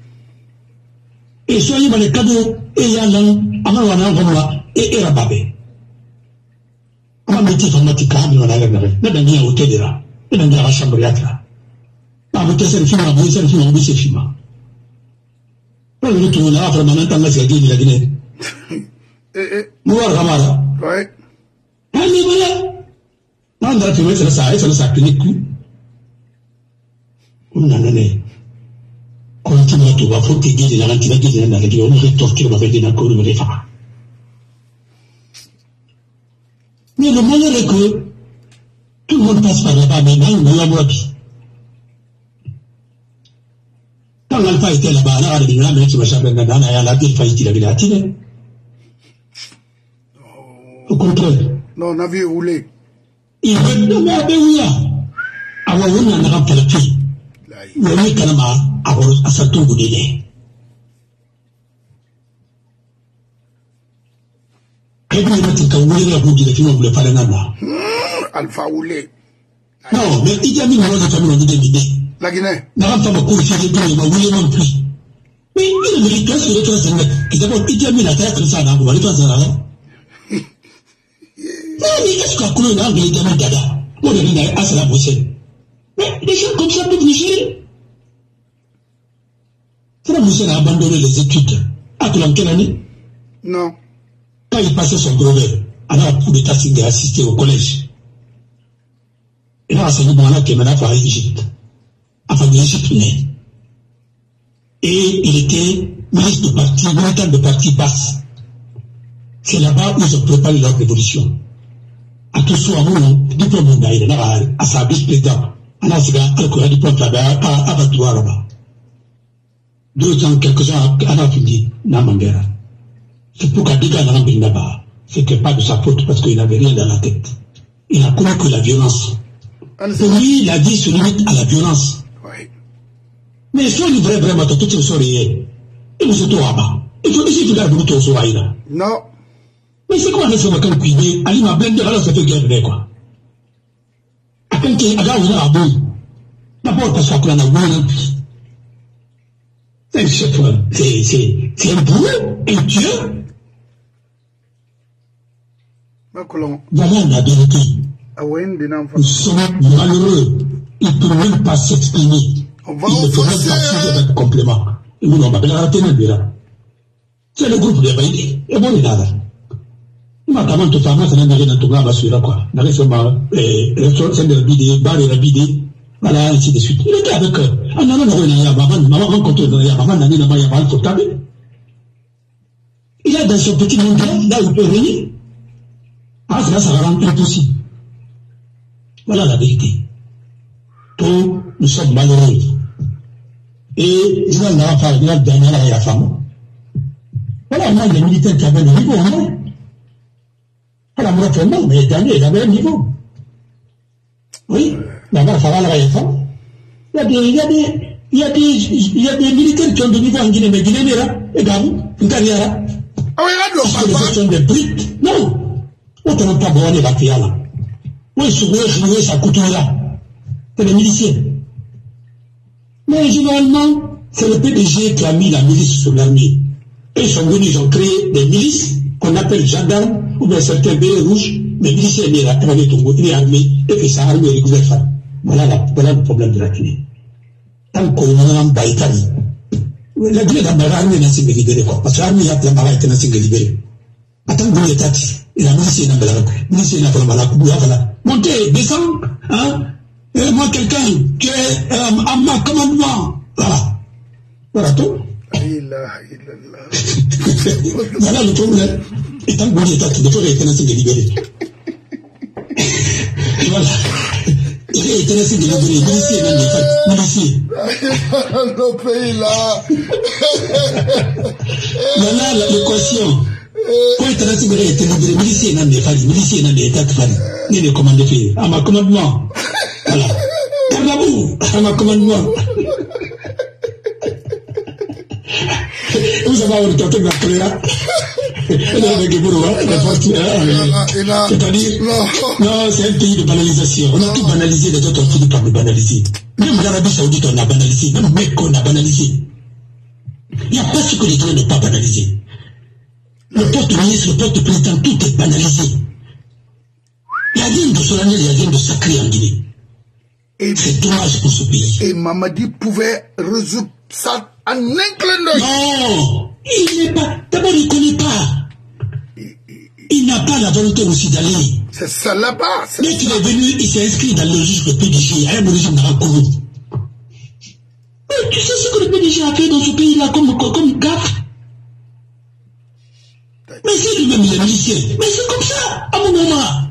Et soyez dans les cadeaux, et il y a l'un, avant l'on a et Rababé. On m'a dit informatique, on a regardé, mais dans le hôtel là, et dans la chambre là. Ah, mais qu'est-ce que c'est un film, c'est un film, c'est un film. On est tout là, après, maintenant, on a fait la Guinée. Moi, Ramara. Oui. Ah, mais voilà. On a fait ça, ça a tenu coup. On a donné. Continue à tout, il faut t'aider, il y a un petit peu de la vie, on aurait torturé, on avait des accords, on aurait fait. Mais le malheur est que tout le monde passe par là-bas, mais là, on a eu un vie. Quand l'alpha était là-bas, là, il y a un chambre d'Adana, il y a la ville faillite, il a tiré. Au contraire. Non, on avait roulé. Il veut non, mais oui, alors on a un peu de pied. On a quand même à sa tour de délai. Et puis, quand vous voulez la route de film, vous voulez parler là. Alpha roulé. Non, mais il y a mis une autre famille, on dit l'idée. La Guinée. N'a pas de coups, il y a des oui, non plus. Mais il y a des choses sur les choses, qui d'abord, il y a mis la tête comme ça, on va les passer là. Mais est-ce qu'on a coulé dans les gamins dada? On a dit à la bossette. Mais des gens comme ça peuvent bouger. La bossette a abandonné les études. À quelle année? Non. Quand il passait son brevet, on a pour l'état civil assisté au collège. Et là, c'est le moment-là qu'il m'a fait à l'Égypte. Enfin, de l'Égypte née. Et il était ministre de parti, militant de parti basse. C'est là-bas où ils ont préparé leur révolution. À tout ce moment, diplôme d'ailleurs, à sa vice-président, on a un diplôme à Batoua là-bas. 2 ans, quelques ans, on a fini, Namangera. C'est pour qu'à Diga là-bas, c'était pas de sa faute parce qu'il n'avait rien dans la tête. Il n'a connu que la violence. Pour lui, la vie se limite à la violence. Oui. Mais si on livrait vraiment tout ce soirée, il vous est tout là-bas. Il faut essayer de faire beaucoup de soirée là. Non. Mais c'est quoi ce macan cuivé? Ali m'a blindé, alors ça fait guerre, quoi. À quand il y a un abou, d'abord parce qu'on a un puis. C'est un bourreau, un tueur. Voilà la vérité. Nous sommes malheureux. Il ne peut même pas s'exprimer. Il ne faut même pas suivre avec complément. Et nous, on va bien arrêter là. C'est le groupe de Baïdé. Et bon, il est là. Ma maman tout femme, ça n'a rien de tout grave à suivre quoi. N'a rien fait c'est de bidé, barre la bidé, voilà, ainsi de suite. Il était avec un an, maman rencontre maman n'a pas y faut taper. Il est dans son petit monde là où il peut venir. Ah, c'est là, ça va rendre impossible. Voilà la vérité. Tous, nous sommes malheureux. Et, je vais en parler, la dernière, la femme. Voilà, moi, les militaires qui avaient le niveau, hein. La moitié non, mais dernier, il avait un niveau. Oui, mais avant, ça va la femme. Il y a des militaires qui ont des niveaux en Guinée, mais Guinée, là, et Gabou, une carrière. Ah oui, là, ce sont des briques. Non. Autrement pas bon, les bâtiments là. Oui, jouer sa couture là. C'est les miliciens. Mais généralement, c'est le PDG qui a mis la milice sur l'armée. Et ils sont venus, ils ont créé des milices qu'on appelle gendarmes, ou bien certains bérets rouges, mais miliciens, il est armé, et puis sa armée est recouverte. Voilà le problème de la Guinée. Tant qu'on a un baïtani, la Guinée n'a pas l'armée n'a pas libéré, quoi. Parce que l'armée a été n'a pas libéré. Attends, vous êtes tati, et la milice n'a pas la milice n'a pas la coupe, voilà. Montez, descends, hein, et moi, quelqu'un qui est à ma commandement, voilà. Voilà tout. Voilà le problème. Et tant que vous êtes tati, il faut être ainsi libéré. Et voilà. Il est ainsi libéré, milicier, milicier. Le pays là. Voilà l'équation. Quand il est ainsi libéré, milicier n'a pas fallu, milicier n'a pas fallu. Ni les commandes fait. À ma commandement. Voilà. Carnabou, à ma commandement. ça va on tente de créer. C'est-à-dire, non, c'est un pays de banalisation. On a tout banalisé, les autres ont fini par le banaliser. Même l'Arabie Saoudite, on a banalisé. Même Mecque, on a banalisé. Il n'y a pas ce que les gens n'ont pas banalisé. Le poste-ministre, le poste-président, tout est banalisé. Il n'y a rien de solennel, il n'y a rien de sacré en Guinée. C'est dommage pour ce pays. Et Mamadi pouvait résoudre ça en un clin d'œil. Non, il n'est pas. D'abord, il ne connaît pas. Il n'a pas la volonté aussi d'aller. C'est ça là-bas. Dès qu'il est venu, il s'est inscrit dans le registre PDG. À un régime d'Arakourou. Tu sais ce que le PDG a fait dans ce pays-là comme gaffe? Mais c'est lui-même, il est militaire. Mais c'est comme ça, à mon moment.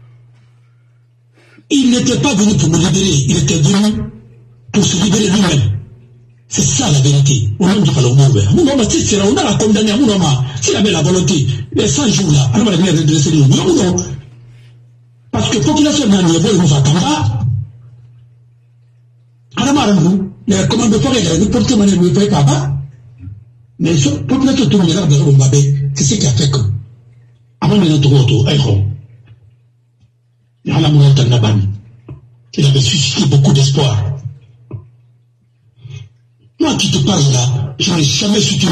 Il n'était pas venu pour me libérer, il était venu pour se libérer lui-même. C'est ça la vérité. On a dit qu'il fallait mourir. Mon homme, c'est là, on a condamné à mon homme. S'il avait la volonté, les 100 jours là, on va venir redresser les gens. Parce que la population n'a pas de Fatamba. Les commandes forêts, les porteurs ne peuvent pas. Mais la population tourne vers le Mbabé. C'est ce qui a fait que, avant de notre retour, il avait suscité beaucoup d'espoir. Moi qui te parle là, je n'ai jamais soutenu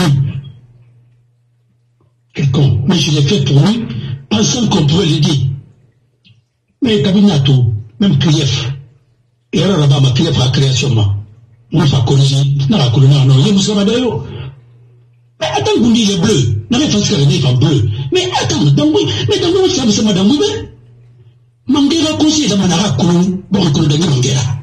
quelqu'un, mais je l'ai fait pour lui, pensant qu'on pouvait l'aider. Mais Kabinato, même Krief, et alors là-bas, ma Krief a création, on va corriger, non, il y a Moussa Madayo. Mais attends, vous dites les bleus, non, mais parce que les femmes bleues. Mais attends, mais dans le ça me madame, oui, mais Mangera conseille de Manara Koulou, bon, qu'on donne Mangera.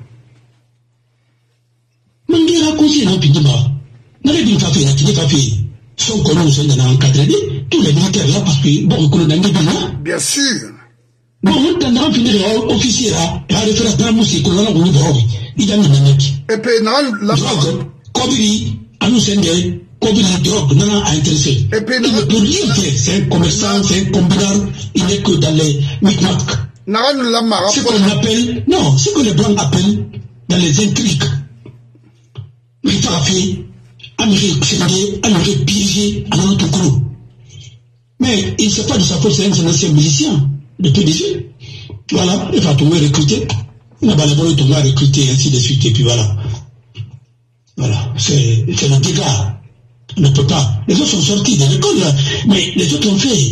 Mangera conseille dans Pindima. N'avez pas fait, n'a pas fait. Son colon, c'est dans encadré, tous les militaires là, parce que, bon, qu'on donne bien sûr. Bon, on tendra finir officier là, et à référence dans la mousse, qu'on a au niveau, il a mis un mec. Et puis, non, la Kobiri, à nous sender. Kobiri drogue, non, a intéressé. Et puis, il ne peut rien faire. C'est un commerçant, c'est un combinard, il n'est que dans les micmacs. Ce qu'on appelle, non, ce que les blancs appellent dans les intrigues. Rifarafé, Amérique scindé, Amérique piégé, à notre coup. Mais il ne sait pas de sa faute, c'est un ancien musicien de PDG. Voilà, il va tomber recruter. Il va d'abord tomber à recruter, ainsi de suite, et puis voilà. Voilà, c'est le dégât. On ne peut pas. Les autres sont sortis de l'école, mais les autres ont fait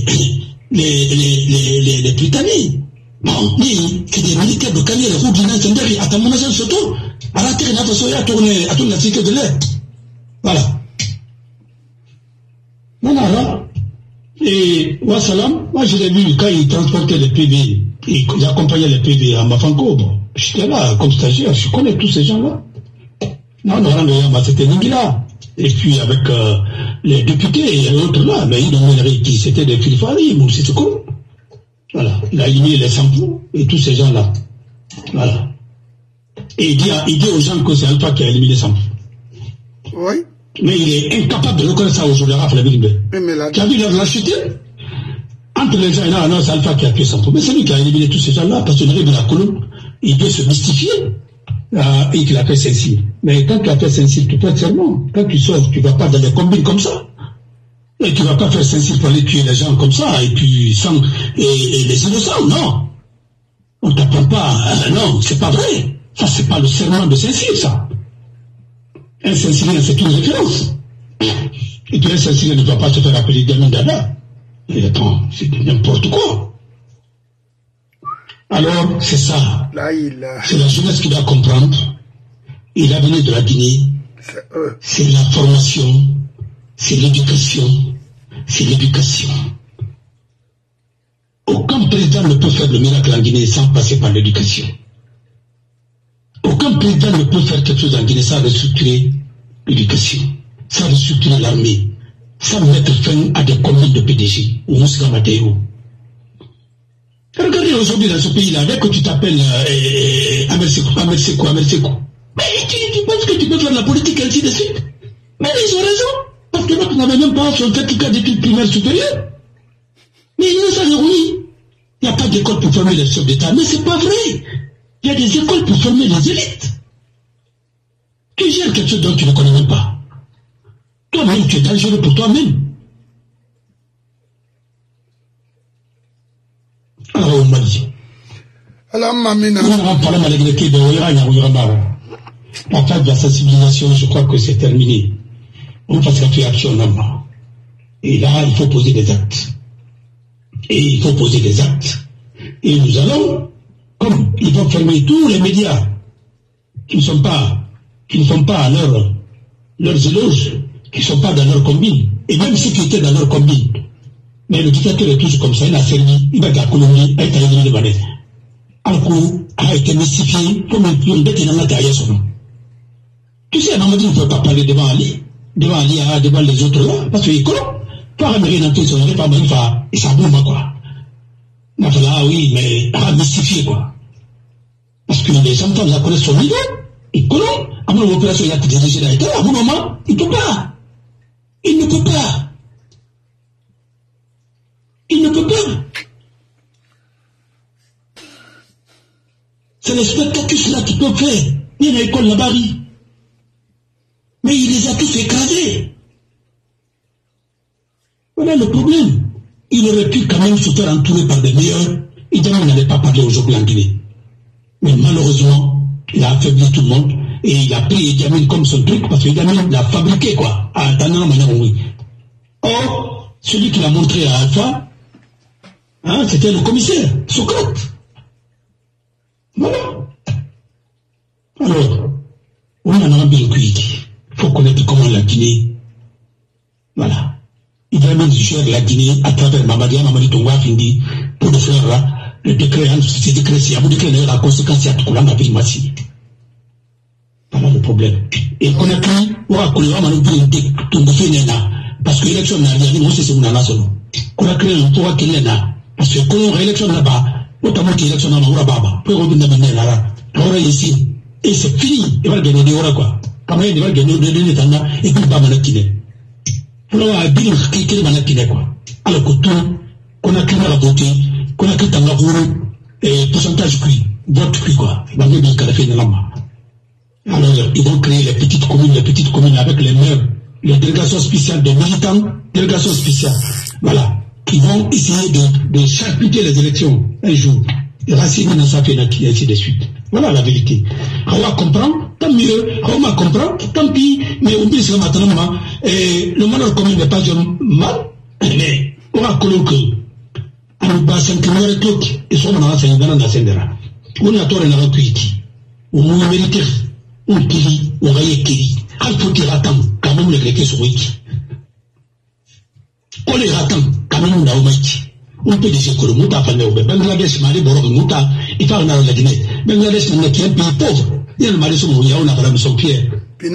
les Britanniques. Bon, c'est des militaires de Kanye, les routes d'incendie, à ta monnaie, surtout, à la terre, à tourner la sécurité de l'air. Voilà. Voilà. Et, wassalam, moi je l'ai vu quand ils transportaient les PV, ils accompagnaient les PV à Mafanko. Bon, j'étais là comme stagiaire, je connais tous ces gens-là. Non, c'était Ningila. Et puis avec les députés et autres là, mais ils ont dit qui c'était des Filfari, ou c'est quoi. Voilà, il a éliminé les Sampou et tous ces gens-là. Voilà. Et il dit aux gens que c'est Alpha qui a éliminé les Sampou. Oui. Mais il est incapable de reconnaître ça aujourd'hui, Raph Labine. Tu as vu leur lâcheté? Entre les gens, non, c'est Alpha qui a tué Sampou. Mais c'est lui qui a éliminé tous ces gens-là, parce qu'il arrive de la colonne, il doit se mystifier. Et qu'il a fait Saint-Cyr. Mais quand tu as fait Saint-Cyr, tu peux être seulement. Quand tu sors, tu ne vas pas dans les combines comme ça. Et tu ne vas pas faire Saint-Cyr pour aller tuer les gens comme ça, et puis et les innocents, non. On ne t'apprend pas, non, c'est pas vrai. Ça, c'est pas le serment de Saint-Cyr, ça. Un Saint-Cyrien, c'est une référence. Et puis un Saint-Cyrien ne doit pas se faire appeler Gamin Dada. Et attends, c'est n'importe quoi. Alors, c'est ça. C'est la jeunesse qui doit comprendre. Et l'avenir de la Guinée, c'est la formation, c'est l'éducation, c'est l'éducation. Aucun président ne peut faire le miracle en Guinée sans passer par l'éducation. Aucun président ne peut faire quelque chose en Guinée sans restructurer l'éducation, sans restructurer l'armée, sans mettre fin à des communes de PDG, ou Moussa Mateo. Regardez aujourd'hui dans ce pays-là, dès que tu t'appelles Amersekou, mais tu penses que tu peux faire la politique ainsi de suite. Mais ils ont raison, parce que l'autre n'avait même pas son certificat d'études primaires supérieures. Mais ils ne savent oui. Il n'y a pas d'école pour former les chefs d'État, mais c'est pas vrai. Il y a des écoles pour former les élites. Tu gères quelque chose dont tu ne connais même pas. Toi-même, tu es dangereux pour toi-même. Alors, on m'a dit. Alors, Mamina. La phase de la sensibilisation, je crois que c'est terminé. On passe la action normalement. Et là, il faut poser des actes. Et nous allons, comme ils vont fermer tous les médias qui ne font pas à leurs éloges, qui ne sont pas dans leur combine, et même ceux qui étaient dans leur combine. Mais le dictateur est toujours comme ça, il a servi, il va à la Colombie, il a été éliminé de Vanessa. Alco a été mystifié comme un pion dès qu'il en a derrière son nom. Tu sais, Mamadi ne peut pas parler devant Ali, devant les autres là, parce qu'il est colon. Pas ramener dans tout son nom, pas même pas, et ça bombe quoi. Là, oui, mais à mystifier quoi. Parce que les gens, la connaissent son niveau, et colon, à mon opération, il y a que des déchets dans l'État, à mon moment, il ne peut pas. Il ne peut pas. Il ne peut pas. C'est le spectacle là qui peut faire. Il y a une école là-bas. Mais il les a tous écrasés. Voilà le problème. Il aurait pu quand même se faire entourer par des meilleurs. Il n'allait pas parler aujourd'hui en Guinée. Mais malheureusement, il a affaibli tout le monde. Et il a pris Idi Amin comme son truc parce qu'Idi Amin l'a fabriqué quoi. Dans la manière oui. Or, celui qui l'a montré à Alpha, hein, c'était le commissaire, Socrate. Voilà. Alors, on en a bien cuit. Il faut connaître comment la Guinée. Voilà. Il va même gérer la Guinée à travers Mamadi Tonga Findi pour le faire là. Le décret, c'est décret, si vous décret la conséquence, il y a tout le monde avec Massi. Voilà le problème. Et on a pris, on a collé, on a dit, parce que l'élection n'a rien dit, moi c'est mon nation. On a créé un pouvoir qui n'est là. Parce que quand on a l'élection là-bas, notamment qu'il y a l'élection là-bas, pour revenir dans là, on a ici. Et c'est fini. Il va gagner des horas quoi. Quand même, il va gagner des horas, et puis il va manquer. Alors, il va gagner manquer quoi. Alors que tout, qu'on a créé la beauté, qu'on a créé un laboureux, et pourcentage cuit, vote cuit quoi. Il va gagner qu'à la fin de l'âme. Alors, ils vont créer les petites communes avec les maires, les délégations spéciales des militants, délégations spéciales. Voilà. Qui vont essayer de charcuter les élections un jour. Et Racine dans sa fait ainsi de suite. Voilà la vérité. On va comprendre, tant mieux. On va comprendre, tant pis. Mais on peut se maintenant, le malheur commun n'est pas un mal. Mais on va coloquer. On va s'inquiéter de tout. Et ça, on va s'inquiéter. On a tort et on a cuiti. On a mérité. On kiri, on va y kiri. Il faut qu'il attende. Quand même, les Grecs sont wiki. On les attend. Quand même, on a wiki. On peut dire que le Mouta a fait Bangladesh, Mali, Borok, Mouta, il parle dans la Guinée. Bangladesh n'est qu'un pays pauvre. Il y a le Mali, son Mouya, on a parlé de son pierre. Nous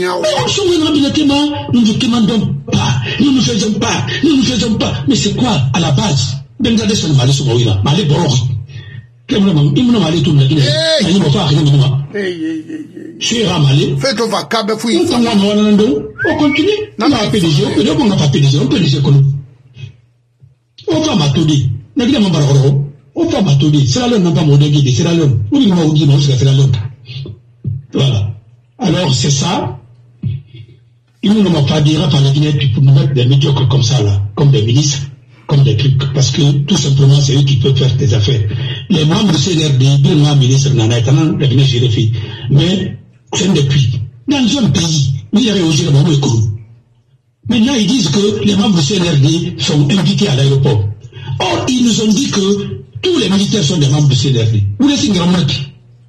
ne demandons pas, nous ne faisons pas. Mais c'est quoi, à la base? Bangladesh, le Mali, son Mouya, Mali, Borok. Il m'a Mali, tout le Guinée. Il m'a pas rien de moi. Je suis Ramalé. Faites au vacabe, fouille. On continue. On n'a pas PDG, on n'a pas PDG, on peut dire que nous. On va m'attendre. On va m'attendre. C'est la lune, n'a pas mon déguisé, c'est la lune. On dit, on dit, non, c'est la lune. Voilà. Alors, c'est ça. Ils ne m'ont pas dit, par la Guinée, pour nous mettre des médiocres comme ça, là, comme des ministres, comme des trucs. Parce que, tout simplement, c'est eux qui peuvent faire des affaires. Les membres du CNRD, deux mois ministres, n'en a été, la Guinée, j'ai les filles. Mais, c'est depuis. Dans un pays, il y a réussi le moment économique. Maintenant, ils disent que les membres du CNRD sont invités à l'aéroport. Or, ils nous ont dit que tous les militaires sont des membres du CNRD. Vous laissez une grande marque.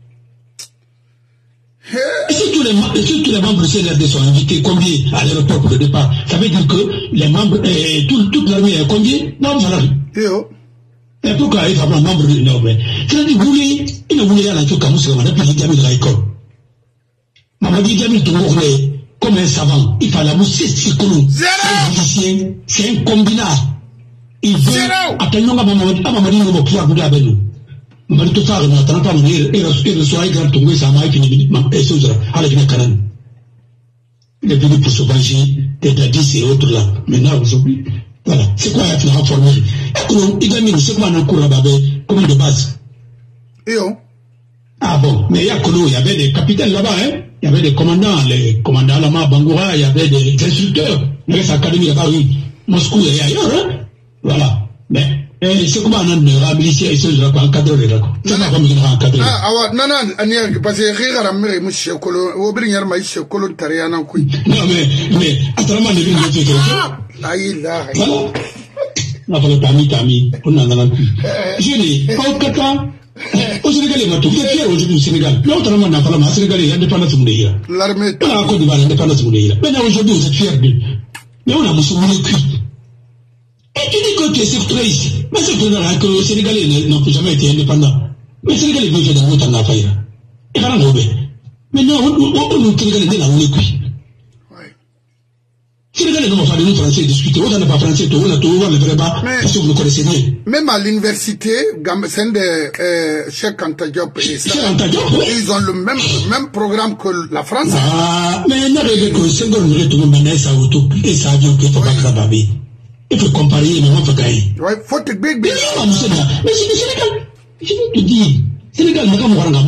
Et si tous les membres du CNRD sont invités, combien à l'aéroport pour le départ? Ça veut dire que les membres, toute l'armée est combien? Non, ça l'arrive. Et pourquoi il faut avoir un membre de l'armée? C'est-à-dire, vous voulez, il ne voulait aller en tout cas, on a plus de l'école. Mamadi Djamil Touré, comme un savant, il fallait mousser ce colon. C'est un combinat. Il veut attendre à Mamadi Ngobo pouvoir vous avec nous. Mamadi Toufar, on n'attend pas et reçoit un grand tombé, ça m'a fini et chose à la Guinée Canane. Il est venu pour se venger des dadis et autres là. Maintenant, aujourd'hui, voilà. C'est quoi la formule? C'est quoi un cours là-bas, commune de base? Et on? Ah bon, mais il y a Kolo, il y avait des capitaines là-bas, hein? Il y avait des commandants, les commandants Lama, Bangoura, il y avait des instructeurs. Il y avait cette académie à Paris, Moscou et ailleurs. Hein? Voilà. Mais c'est comment on a réhabilité et c'est encadré là. C'est pas comme il a encadré. Ah, non, parce que Rira Mère, monsieur Colo, Aubrin, monsieur Colo Tariana. Non, mais, attends, moi, je vais vous dire. Ah, il a. Non, pas Tami, on n'en a plus. Je dis, au Qatar, au Sénégal, il m'a tout fait fier aujourd'hui au Sénégal. L'autre, on n'a pas le Sénégal, il y a indépendance mondiale. L'armée. Ah, Côte d'Ivoire, indépendance mondiale. Maintenant, aujourd'hui, vous êtes fiers d'eux. Mais on a moussoumé cuit. Et tu dis que tu es secteur ici. Mais c'est que les Sénégalais n'ont jamais été indépendants. Mais les Sénégalais veulent faire dans votre affaire. Et voilà, mais non, on Sénégalais là, on est cuit. Sénégalais n'ont pas de français discuter. On n'a pas français, on a tout, on le vrai bas, parce que vous le connaissez bien. Même à l'université, c'est des Cheikh Anta Diop et ça. Ils ont le même programme que la France. Ah, mais il n'y a rien que c'est bon, tout le monde ça auto, et ça a dit que faut pas crababer. Il faut comparer, mais on peut gagner. Ouais, faut te big. Mais c'est le Sénégal. Je vais te dire, Sénégal, il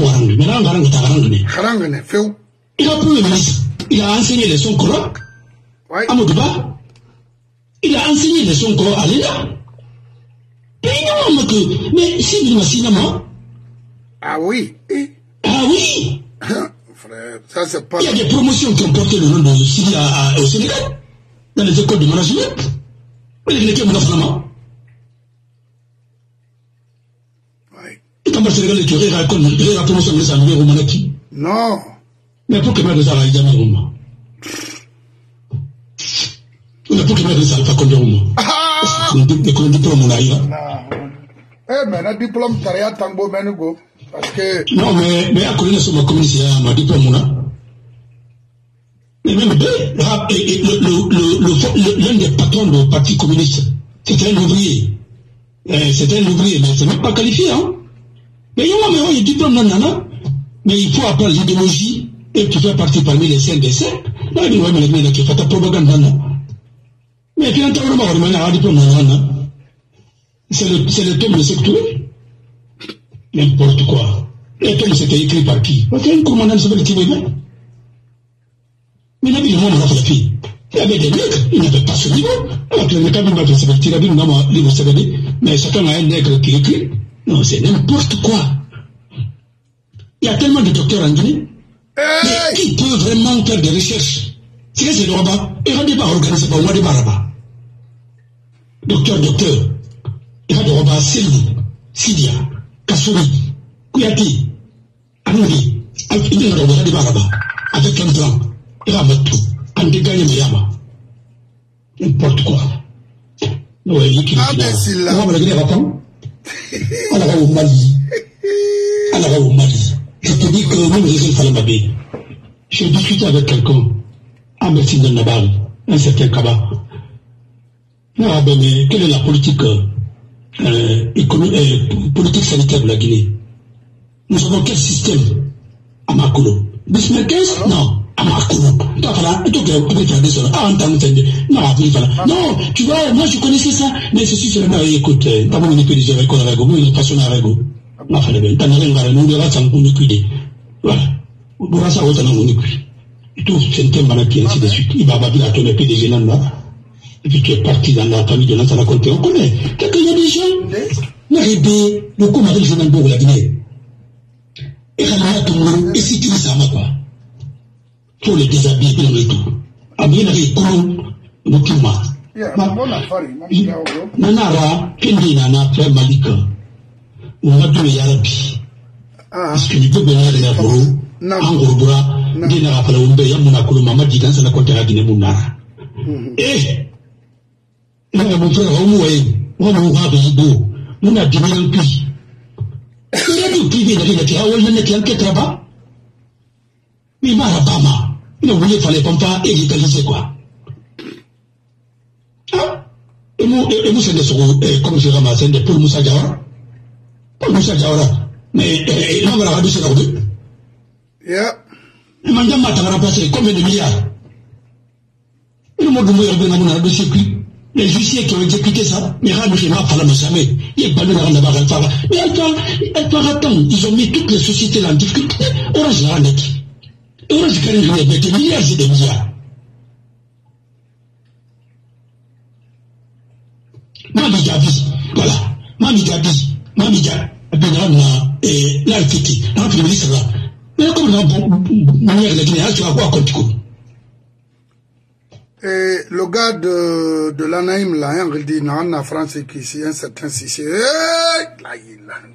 a pris le ministre, il a enseigné les sons Coran. Amoudouba, il a enseigné les sons Coran à l'État. Mais si vous m'assignez, ah oui. Ah oui. Frère, ça c'est pas. Il y a des promotions qui ont porté le nom de Syrie au Sénégal, dans les écoles de management. Mais il était mon enfant. Et quand le Sénégal tu aurais la promotion de sa nouvelle romanaki. Non. Mais pour que je me dise, il y a un roman. Mais pour que je me dise, il y a un roman. Ah! Le diplôme, on a eu. Eh, mais le diplôme, tu as un tango, menugo. Parce que. Non, mais à côté de ma communauté, ma diplôme, on a. Mais même l'un des patrons du Parti communiste, c'était un ouvrier. C'était un ouvrier, mais c'est même pas qualifié, hein. Mais il y a un diplôme, non, mais il faut apprendre l'idéologie et tu fais partie parmi les saints des saints. Là, il y a un qui fait ta propagande, non. Mais puis, on a un diplôme, non. C'est le tome de secteur. N'importe quoi. Le tome, c'était écrit par qui? Parce qu'il y a un commandant qui s'appelle Tibéba. Mais il y avait des nègres, il n'y avait pas ce niveau. Alors que le cabinet va se tirer mais chacun a un nègre qui écrit. Non, c'est n'importe quoi. Il y a tellement de docteurs en Guinée. Mais qui peut vraiment faire des recherches? C'est le Rabat. Et on ne pas organiser par moi de Baraba. Docteur. Il y a des Rabat, Selou, Sidia, Kassouri, Kouyati, Anoudi, il y a des Rabat de Baraba. Avec un plan. Il va mettre tout. En dégagant les yamas. N'importe quoi. Non, il y a qui est là. On va regarder avant. On va au Mali. Je te dis que même Résil Falambabé, j'ai discuté avec quelqu'un, à Merci de Nabal, un certain Kaba. Non, mais quelle est la politique politique sanitaire de la Guinée? Nous avons quel système à Makolo? Bismarckès? Non. Non, tu vois, moi je connaissais ça, mais ceci seulement, écoute, pas mon équipe des avec Rego, moi il est passionné à Rego. Ma femme est belle, t'en as rien, nous devons s'en liquider. Voilà. Pour ça, on s'en a liquidé. Et tout, c'est un thème qui ainsi de suite. Il va bien à ton épée des génants là. Et puis tu es parti dans la famille de l'Ansana Conté. On connaît. Quelqu'un y a des gens. N'arrêtez, le commandant de Génan Bourg, la Guinée. Et quand on a tout le monde, et si tu dis ça, ma quoi? Faut les déshabiller, bien et tout. À bien avec Koulou, le climat. Nanara, Kendi Nana, Frère Malika. On va tous les Yarabi. Parce que tu peux venir à l'Afro, Angorobura, Dina Falaumbe, Yamunakulu, Mama Didan, ça n'a compté à Guinée Mounara. Eh, mon frère, on va beau, on a dit un pays. Il a dit privé, il a dit un là-bas. Mais Marabama. Non, vous ne fallait pas égaliser quoi. Ah, et vous, c'est des comme je ramasse, des Paul Moussa Diawara. Paul Moussa Diawara. Mais, non, on va la rabaisser là deux. Yeah. Et maintenant, on va remplacer combien de milliards? Et le mot de Mouya Ben a dossier cuit. Les huissiers qui ont exécuté ça, mais Rabbi n'a pas la jamais. Il est pas le rang d'avoir un phare. Mais elle part attendre. Ils ont mis toutes les sociétés là en difficulté. Orange la net. Et on a dit qu'il y a des milliards et des milliards. Mami Gabi, voilà. Mami Gabi, Benrana et l'Alfiti, l'Empire ministre là. Mais comme on a manière de Guinée, tu vas voir quoi tu connais. Et le gars de l'Anaïm là, il dit, non, en France, ici, un certain Sissi. Là, il a.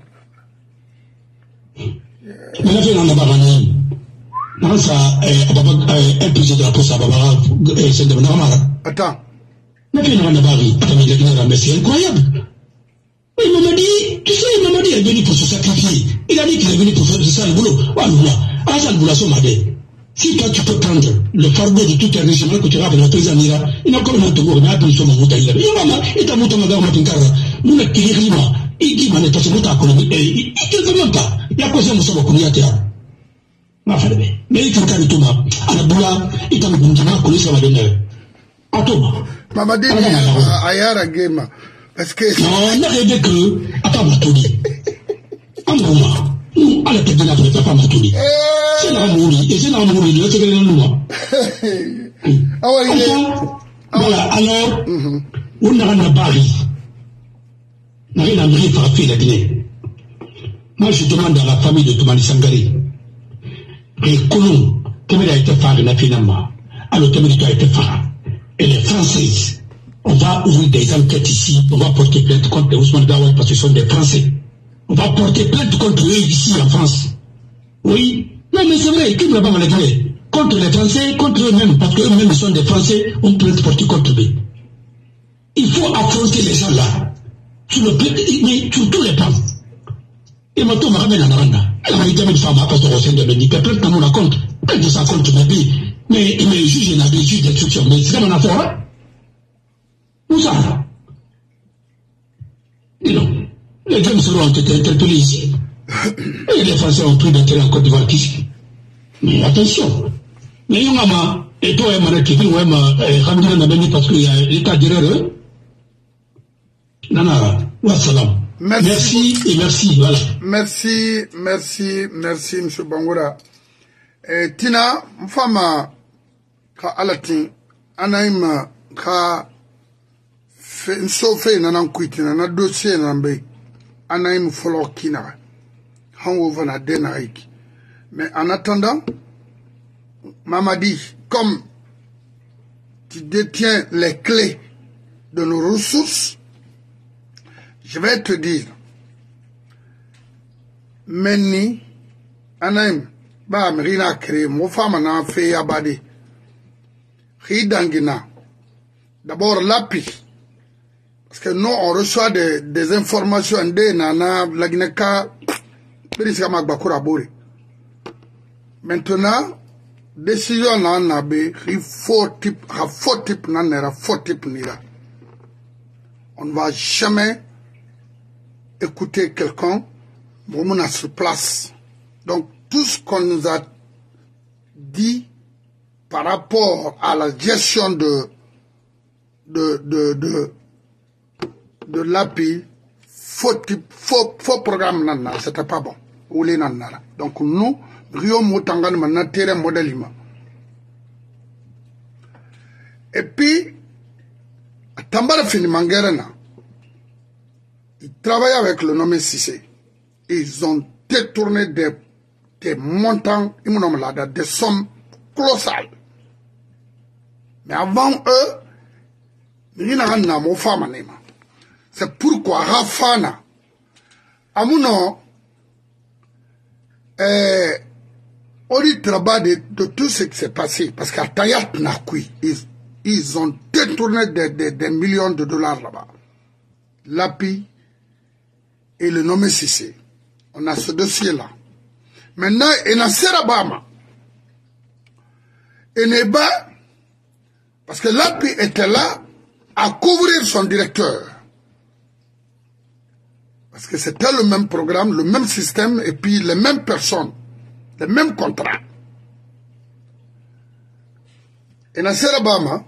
Mais la fin, on a pas l'Anaïm. Non, ça, un plus de la poste à Babara, c'est de Benamara. Attends. Mais puis, on a pas mais c'est incroyable. Il m'a dit, tu sais, il m'a dit, il est venu pour se sacrifier. Il a dit qu'il est venu pour faire ça le boulot. Ah, ça le boulot, ça m'a dit. Si toi, tu peux prendre le fardeau de tout un régiment que tu as avec la paysanne, il n'a comme un tour, mais après, il s'en moute à il a dit, maman, il t'a monté ma gare, ma tinkara. Nous, le kirima, il dit, man, parce que vous t'as connu, il te demande pas. Il a causé mon savoir qu'on y a terre. Ma femme, mais il t'a dit, Thomas, à la boula, il t'a dit, qu'on ça va donner. À Thomas. Maman dit, Ayara Game. Est-ce que. Non, on a rêvé que. Attends, ma tournée. En gros, nous, à la tête de la vraie, pas ma tournée. C'est dans mon lit, et c'est dans mon lit, c'est dans le noir. Ah ouais, voilà, alors, on a un baril. On a rien à me frapper la Guinée. Moi, je demande à la famille de Toumani Sangari. Et Colomb, comme il a été phare, la finalement, alors comme il a été phare, elle est française. On va ouvrir des enquêtes ici, on va porter plainte contre Ousmane Gawal parce que ce sont des Français. On va porter plainte contre eux ici en France. Oui. Non, mais c'est vrai, qui ne va pas malgré. Contre les Français, contre eux-mêmes, parce qu'eux-mêmes sont des Français, on peut être porté contre eux. Il faut affronter les gens là. Sur le plan, mais sur tous les plans. Et maintenant, on va ramener la Naranda. Elle a été une femme à passer au sein de l'Union. Peut-être qu'on la compte. Peut-être que ça compte, mais juge, il y a des juges d'instruction. Mais c'est comme un affaire, hein? Où ça? Et non. Les James ont été interpellés ici. Et les Français ont pris d'intérêt en Côte d'Ivoire ici. Mais attention. Mais Yongama, et toi, Emma, qui dit, ouais, Ramdina n'a béni parce qu'il y a l'état derrière eux. Nana, wassalam. Merci et merci, voilà. Merci, M. Bangoura. Tina, Mfama, ka alatin, anaïma, ka, Nsofe nanan kwiti na dossier nambe anaïm follow kina hangover na denaik. Mais en attendant, Mamadi, comme tu détiens les clés de nos ressources, je vais te dire, Meni, anaïm, ba mrina créé, mon femme n'a fait abadi. Ridangina. D'abord, l'appui. Parce que nous, on reçoit des informations de Nana, la Guinée-Ka, maintenant, décision n'a il faut type, on ne va jamais écouter quelqu'un, on a sur place. Donc, tout ce qu'on nous a dit par rapport à la gestion de l'API, faux programme, c'était pas bon. Donc nous, Rio Moutangan maintenant terrain modèlement. Et puis, Tambara Finimangerena, ils travaillent avec le nommé Cissé. Ils ont détourné des montants, des sommes colossales. Mais avant eux, ils n'ont pas de c'est pourquoi Rafana, Amuno, on dit travail de tout ce qui s'est passé, parce qu'à Tayat Nakui, ils ont détourné des millions de dollars là-bas. L'API et le nommé Cissé. On a ce dossier-là. Maintenant, il y a Serabama. Et Neba, parce que l'API était là à couvrir son directeur. Parce que c'était le même programme, le même système, et puis les mêmes personnes, les mêmes contrats. Et dans Serabama,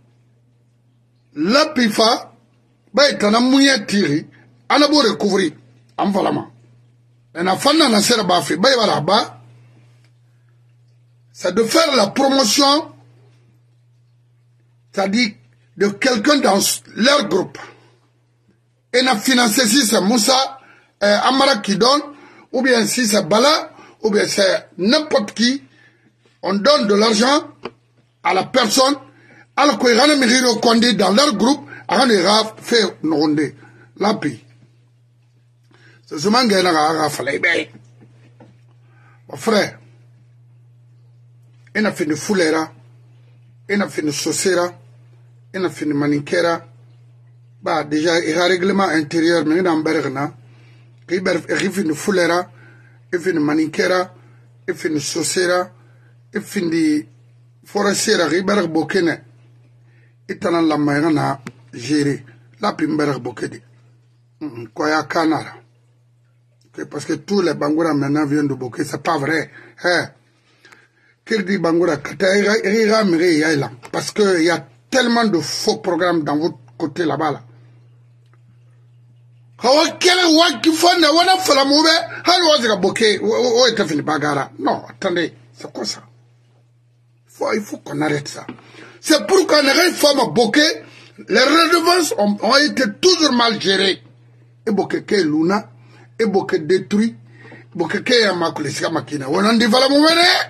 la PIFA, il y a un moyen de tirer, on a beau recouvrir, en volant. Et dans Serabama, c'est de faire la promotion, c'est-à-dire de quelqu'un dans leur groupe. Et n'a financé si c'est Moussa Amara qui donne, ou bien si c'est Bala, ou bien c'est n'importe qui, on donne de l'argent à la personne, alors qu'il y a un Kondé dans leur groupe, il y a fait Nonde, la paix. C'est ce que je fallait. Mon frère, il a fait une foulera, il a fait une saucera, il a fait une maniquera. Bah, déjà, il y a un règlement intérieur, mais il y a un bergna. Il fait une foulera, il fait une maniquera, il fait une saucera, il fait une forestière, il fait une bokene. Il y a la maïna gérée. Là, puis il y a un bokene. Quoi, il y a un canard. Parce que tous les Bangoura maintenant viennent de Boké, c'est pas vrai. Qui dit Bangoura, parce qu'il y a tellement de faux programmes dans votre côté là-bas. Là. Non, attendez, c'est quoi ça? Il faut qu'on arrête ça. C'est pourquoi les femmes Boké, les redevances ont été toujours mal gérées. Et Boké, Luna. Et beaucoup détruit, beaucoup qui a maculé sa machine. On en dit voilà mon verre.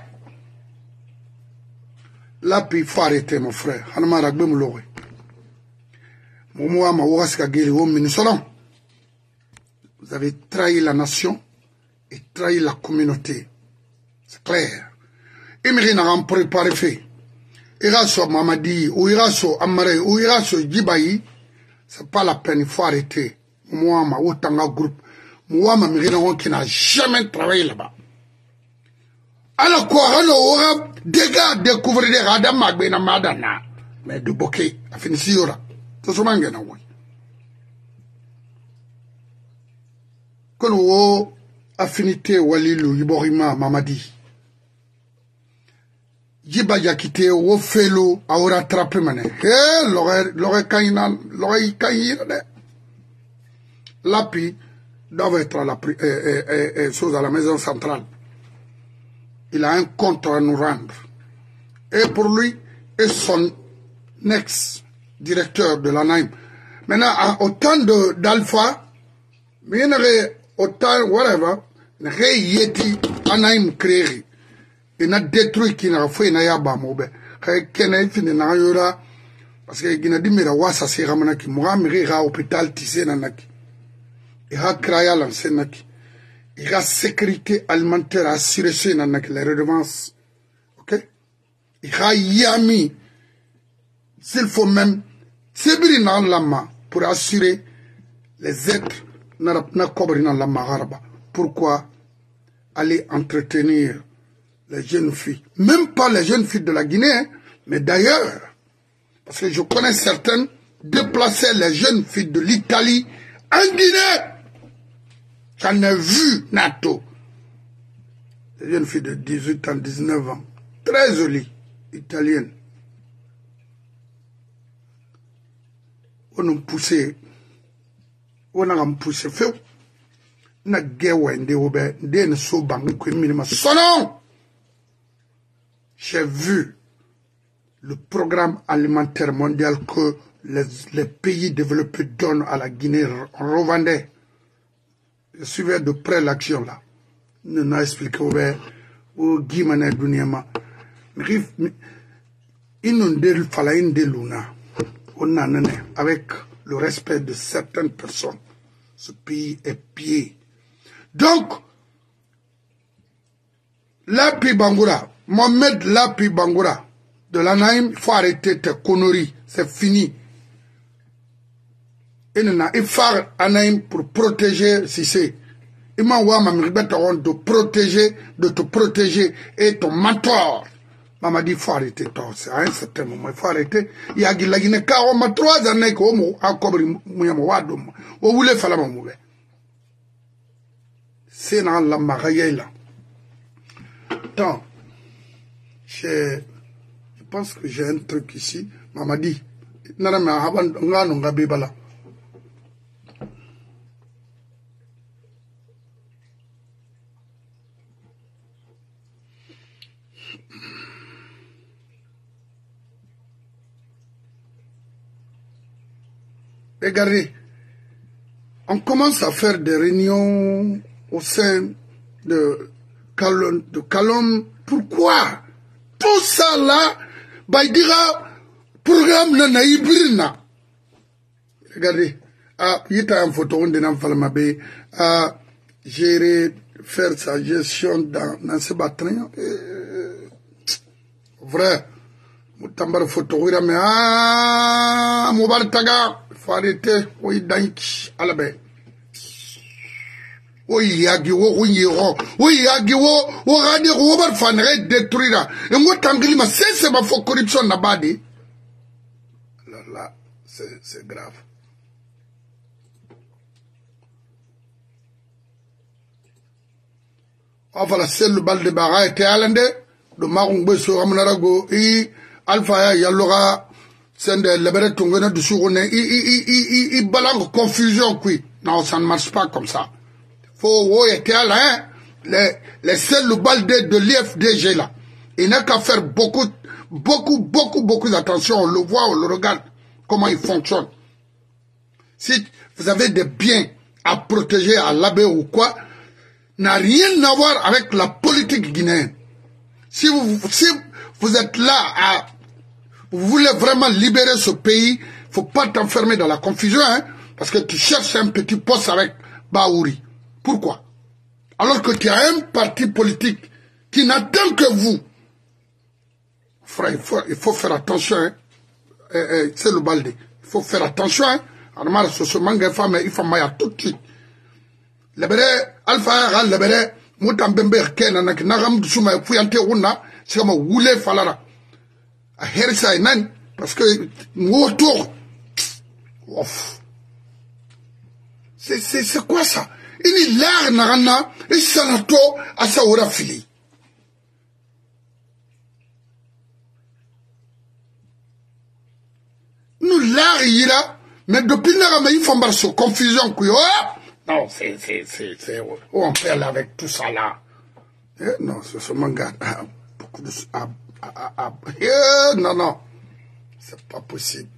Là puis il faut arrêter mon frère. Hanama ragbe moulowe. Momo ama waska giri wo minisolon. Vous avez trahi la nation et trahi la communauté. C'est clair. Imri n'a préparé fait. Iraso Mamadi ou Iraso Amare ou Iraso Djibayi, c'est pas la peine. Il faut arrêter. Momo ama wotanga groupe. Moi, qui n'a jamais travaillé là-bas. Alors quoi, on aura des gars découvrir des radars magbena madana. Mais de bokeh, a fini si yora. C'est ce que je oui. Quand on affinité Walilou, Iborima, Mamadi. Jiba yakite, o felo, a ora attrapé mané. L'aurait kaina, l'aurait kaina. L'api doit être à la chose à la maison centrale. Il a un compte à nous rendre. Et pour lui, et son ex-directeur de l'ANAIM. Maintenant, autant d'alpha, mais il y a autant, whatever, il y a yeti ANAIM créé. Il a détruit qui n'a fait n'a pas moube. Qu'il n'a fini n'a yora parce que il a dit mais la wasa c'est ramana qui mourra mais il a hôpital tissé nanaki. Il a créé l'enseignaki. Il y a sécurité alimentaire assurée chez les redevances. Ok? Il y a yami. S'il faut même, c'est bien dans l'ama pour assurer les êtres n'a cobri dans l'ama haraba. Pourquoi aller entretenir les jeunes filles? Même pas les jeunes filles de la Guinée, mais d'ailleurs. Parce que je connais certaines déplacer les jeunes filles de l'Italie en Guinée. J'en ai vu, Nato. Des jeunes filles de 18 ans, 19 ans. Très jolies, italiennes. On nous poussé. On a poussé. Fait. On a guéoué. J'ai vu le programme alimentaire mondial que les pays développés donnent à la Guinée rwandais. Je suivais de près l'action là. Nous n'a expliqué au Guimane Duniama. Il nous dit fallait une luna. On a avec le respect de certaines personnes. Ce pays est pillé. Donc, Lapi Bangoura, Mohamed Lapi Bangoura, de l'Anaïm, il faut arrêter tes conneries. C'est fini. Il faut Anaïm pour protéger Sissé. Il m'a de protéger, de te protéger et ton mentor. Maman dit il faut arrêter. À un certain moment, il faut arrêter. Il y a la Guinée, car on m'a 3 années qu'on a couvert Mouyamawadum. On voulait faire la maman. C'est dans la mariée là. Attends. Je pense que j'ai un truc ici. Maman dit, Regardez, on commence à faire des réunions au sein de Calonne. Pourquoi? Tout ça là, il dira, programme na naïbrina. Regardez, il y a une photo de Namfalamabe à gérer, faire sa gestion dans ce bâtiment. Vrai. Moutambar photo, oui, mais Moubar Taga, il faut arrêter, oui, dank, à la baie. Oui, yagi, oui, radi, Robert Fanre détruira. Et moi, Tanglima, c'est ma faux corruption nabadi. Là, c'est grave. Voilà, c'est le bal de Bara était hollandais. Le Marungbe sur Ramunarago, Alpha Yalora, c'est de la Tongana de Sourone, il balance confusion, oui. Non, ça ne marche pas comme ça. Faut, les seuls balles de l'IFDG là. Il n'a qu'à faire beaucoup d'attention. On le voit, on le regarde, comment il fonctionne. Si vous avez des biens à protéger à l'abbé ou quoi, n'a rien à voir avec la politique guinéenne. Si vous êtes là vous voulez vraiment libérer ce pays, faut pas t'enfermer dans la confusion, hein, parce que tu cherches un petit poste avec Baouri. Pourquoi? Alors que tu as un parti politique qui n'attend que vous. Frère, il faut faire attention, hein. C'est le balde. Il faut faire attention, hein. Alors, ce manga femme, il faut mailler tout de suite. Lebere alpha lebere mutambembe kena nagam suma fuyante wuna c'est comme wule falara a hersa nan parce que moto c'est quoi ça? Il est là et sanato à sa ora fili. Nous là il a mais depuis n'a il faut marcher confusion quoi. Non, c'est où on fait là avec tout ça là. Non, ce manga a beaucoup de... non, c'est pas possible.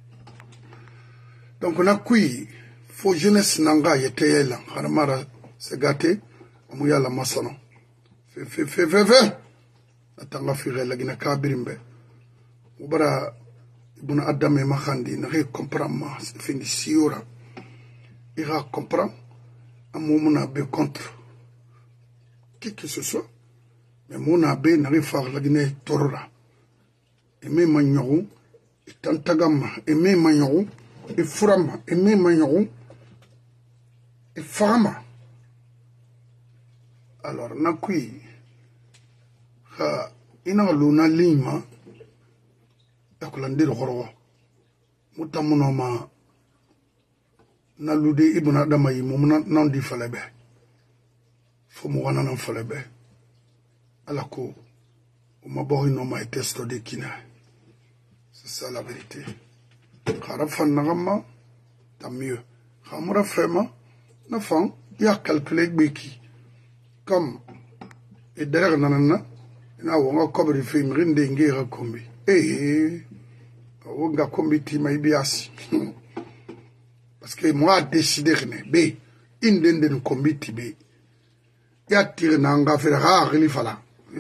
Donc on a qui, faut jeunesse nanga yete là, haramara se gâté, on la maçon. Fait. Atanga fire la gina kabirimbe. Ubara ibuna adam e makhandi na comprendre c'est fini siora. Il va comprendre. À mon abbé contre qui que ce soit, mais mon abbé n'arrive pas à la Guinée Torora. Et même Magnorou, et Tantagama, et même Magnorou, et Frama, et même Magnorou, et Farama. Alors, Nakui, il a l'una lima, et que l'on dit le roi. Moutamounoma. Na lude ibn adama yi mom nan di falebe fo mo wana nan falebe alako o mabori no ma testo de kina c'est ça la vérité kharafan nagama tant mieux khamura fema na fan ya calculer beki comme et derrière nanana na wonga kobri film rinde ngira kombi wonga kombi ti mai biasi. Parce que moi, décidé que B, une de nos combats, B, il y a tiré dans un faire rare, il fallait.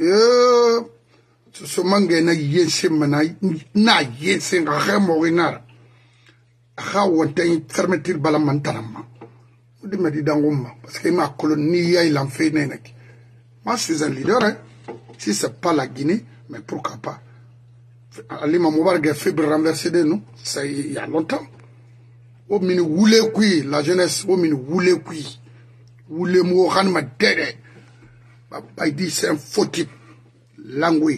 Ce manga n'a n'a yésen remorinar. A wantain fermeture balamantarama. Vous dites, me dit dans parce que ma colonie, il en fait n'enek. Moi, je suis un leader, hein. Si c'est pas la Guinée, mais pourquoi pas? Ali Mamoubargue a fait renverser de nous, ça il y a longtemps. Au mini woulé qui la jeunesse au mini woulé qui woulé mo ran ma dede ba dit c'est un faux type langue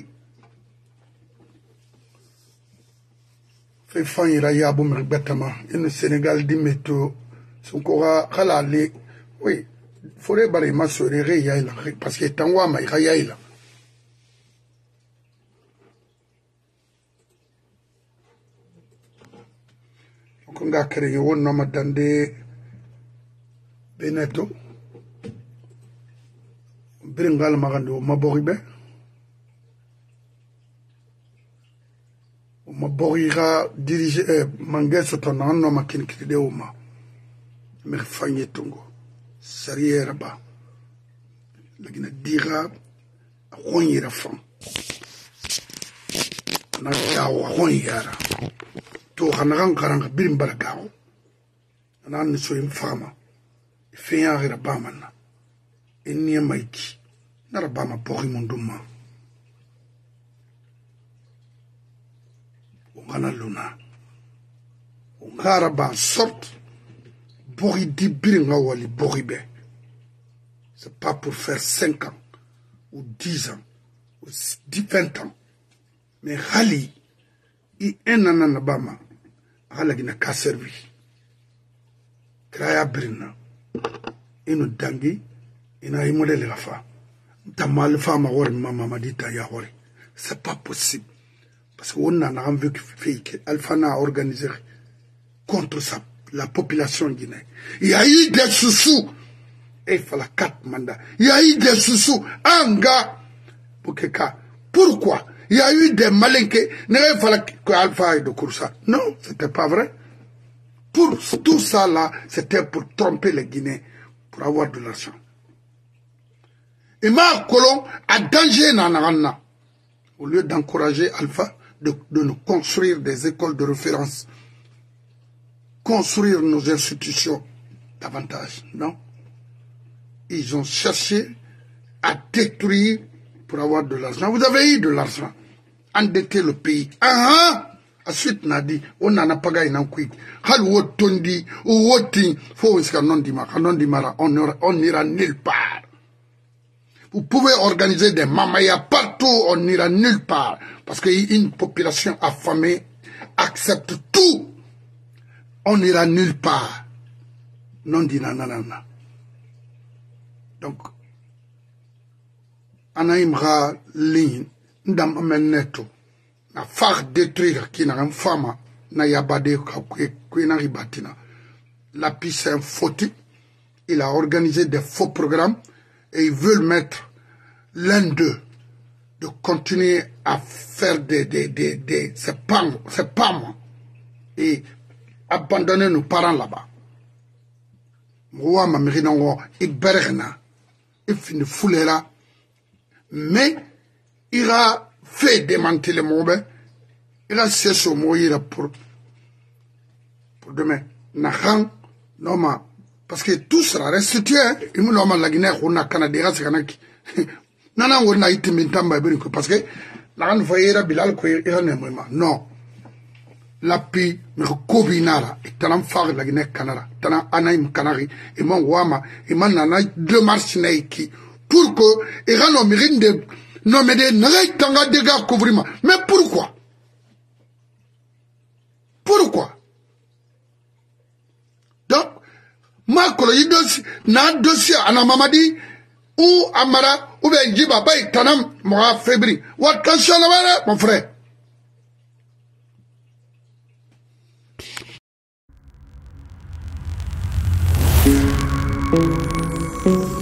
fait fan ira ya bu mer betama en Sénégal di meto son kora khalale oui fore bare ma sorere ya ila parce que tangwa ma ya ila konga créé wonno ma dande beneto bringal magando maboribe ma borira diriger mangé soton no makin kide uma me fanye tungo sariera ba lagina dira khonyira fam na gawa khonyara to khanagan karanga birim baragawo na an so im fama fiya gira bamana inni maiki na rabama pori munduma ongana luna ongara ba sorte bori di biringa wali bori be. C'est pas pour faire 5 ans ou 10 ans ou 20 ans. Mais Khali, il y a un an Bama, Khali n'a qu'à servir. Kraya Brina, il nous dangi, il n'a pas de la fa. T'as mal fait ma word, maman dit à Yahweh. C'est pas possible. Parce qu'on a un vu que Alpha a organisé contre ça, la population guinéenne. Il y a eu des sous-sous. Et il fallait 4 mandats. Il y a eu des sous-sous. Anga. Pourquoi? Il y a eu des malinqués. Il fallait que Alpha ait de Koursa. Non, c'était pas vrai. Pour tout ça là, c'était pour tromper les Guinéens, pour avoir de l'argent. Et ma colon a danger nanana. Au lieu d'encourager Alpha de nous construire des écoles de référence, construire nos institutions davantage, non? Ils ont cherché à détruire pour avoir de l'argent. Vous avez eu de l'argent. Endetter le pays. Ensuite, on a dit, on n'en a pas gagné un quick. On n'ira nulle part. Vous pouvez organiser des mamaya partout, on n'ira nulle part. Parce qu'une population affamée accepte tout. On n'ira nulle part. Non dit nanana. Donc, anaïmra ligne, ndam ameneto, na far détruire qui n'a un femme, na yabade qui n'a ribatina. La piste c'est un fautif, il a organisé des faux programmes et ils veulent mettre l'un d'eux de continuer à faire c'est pas moi, et abandonner nos parents là-bas. Moi, ma mère, il bergna. Il finit fouler là, mais il a fait démanteler le mobile, il a cessé au mourir pour demain. Nahan, normal, parce que tout sera restitué. Il me normal la Guinée, on a Canada, c'est Kanaki. Nana, on a été mintamba, parce que la grande voyera Bilal, non. La pi, me kobinara, et tanam far la Guinée Canara, tanam anaïm Canari, et mon wama, et mon nanaï, deux marches naïki, pour que, et rano mirine de, non mais de, n'aïe tanga de gars couvrima. Mais pourquoi? Pourquoi? Donc, ma colonie n'a dossier à la mamadi, ou Amara, ou bien Djiba, et tanam, moi, fébrile. What can you mon frère? Thank you.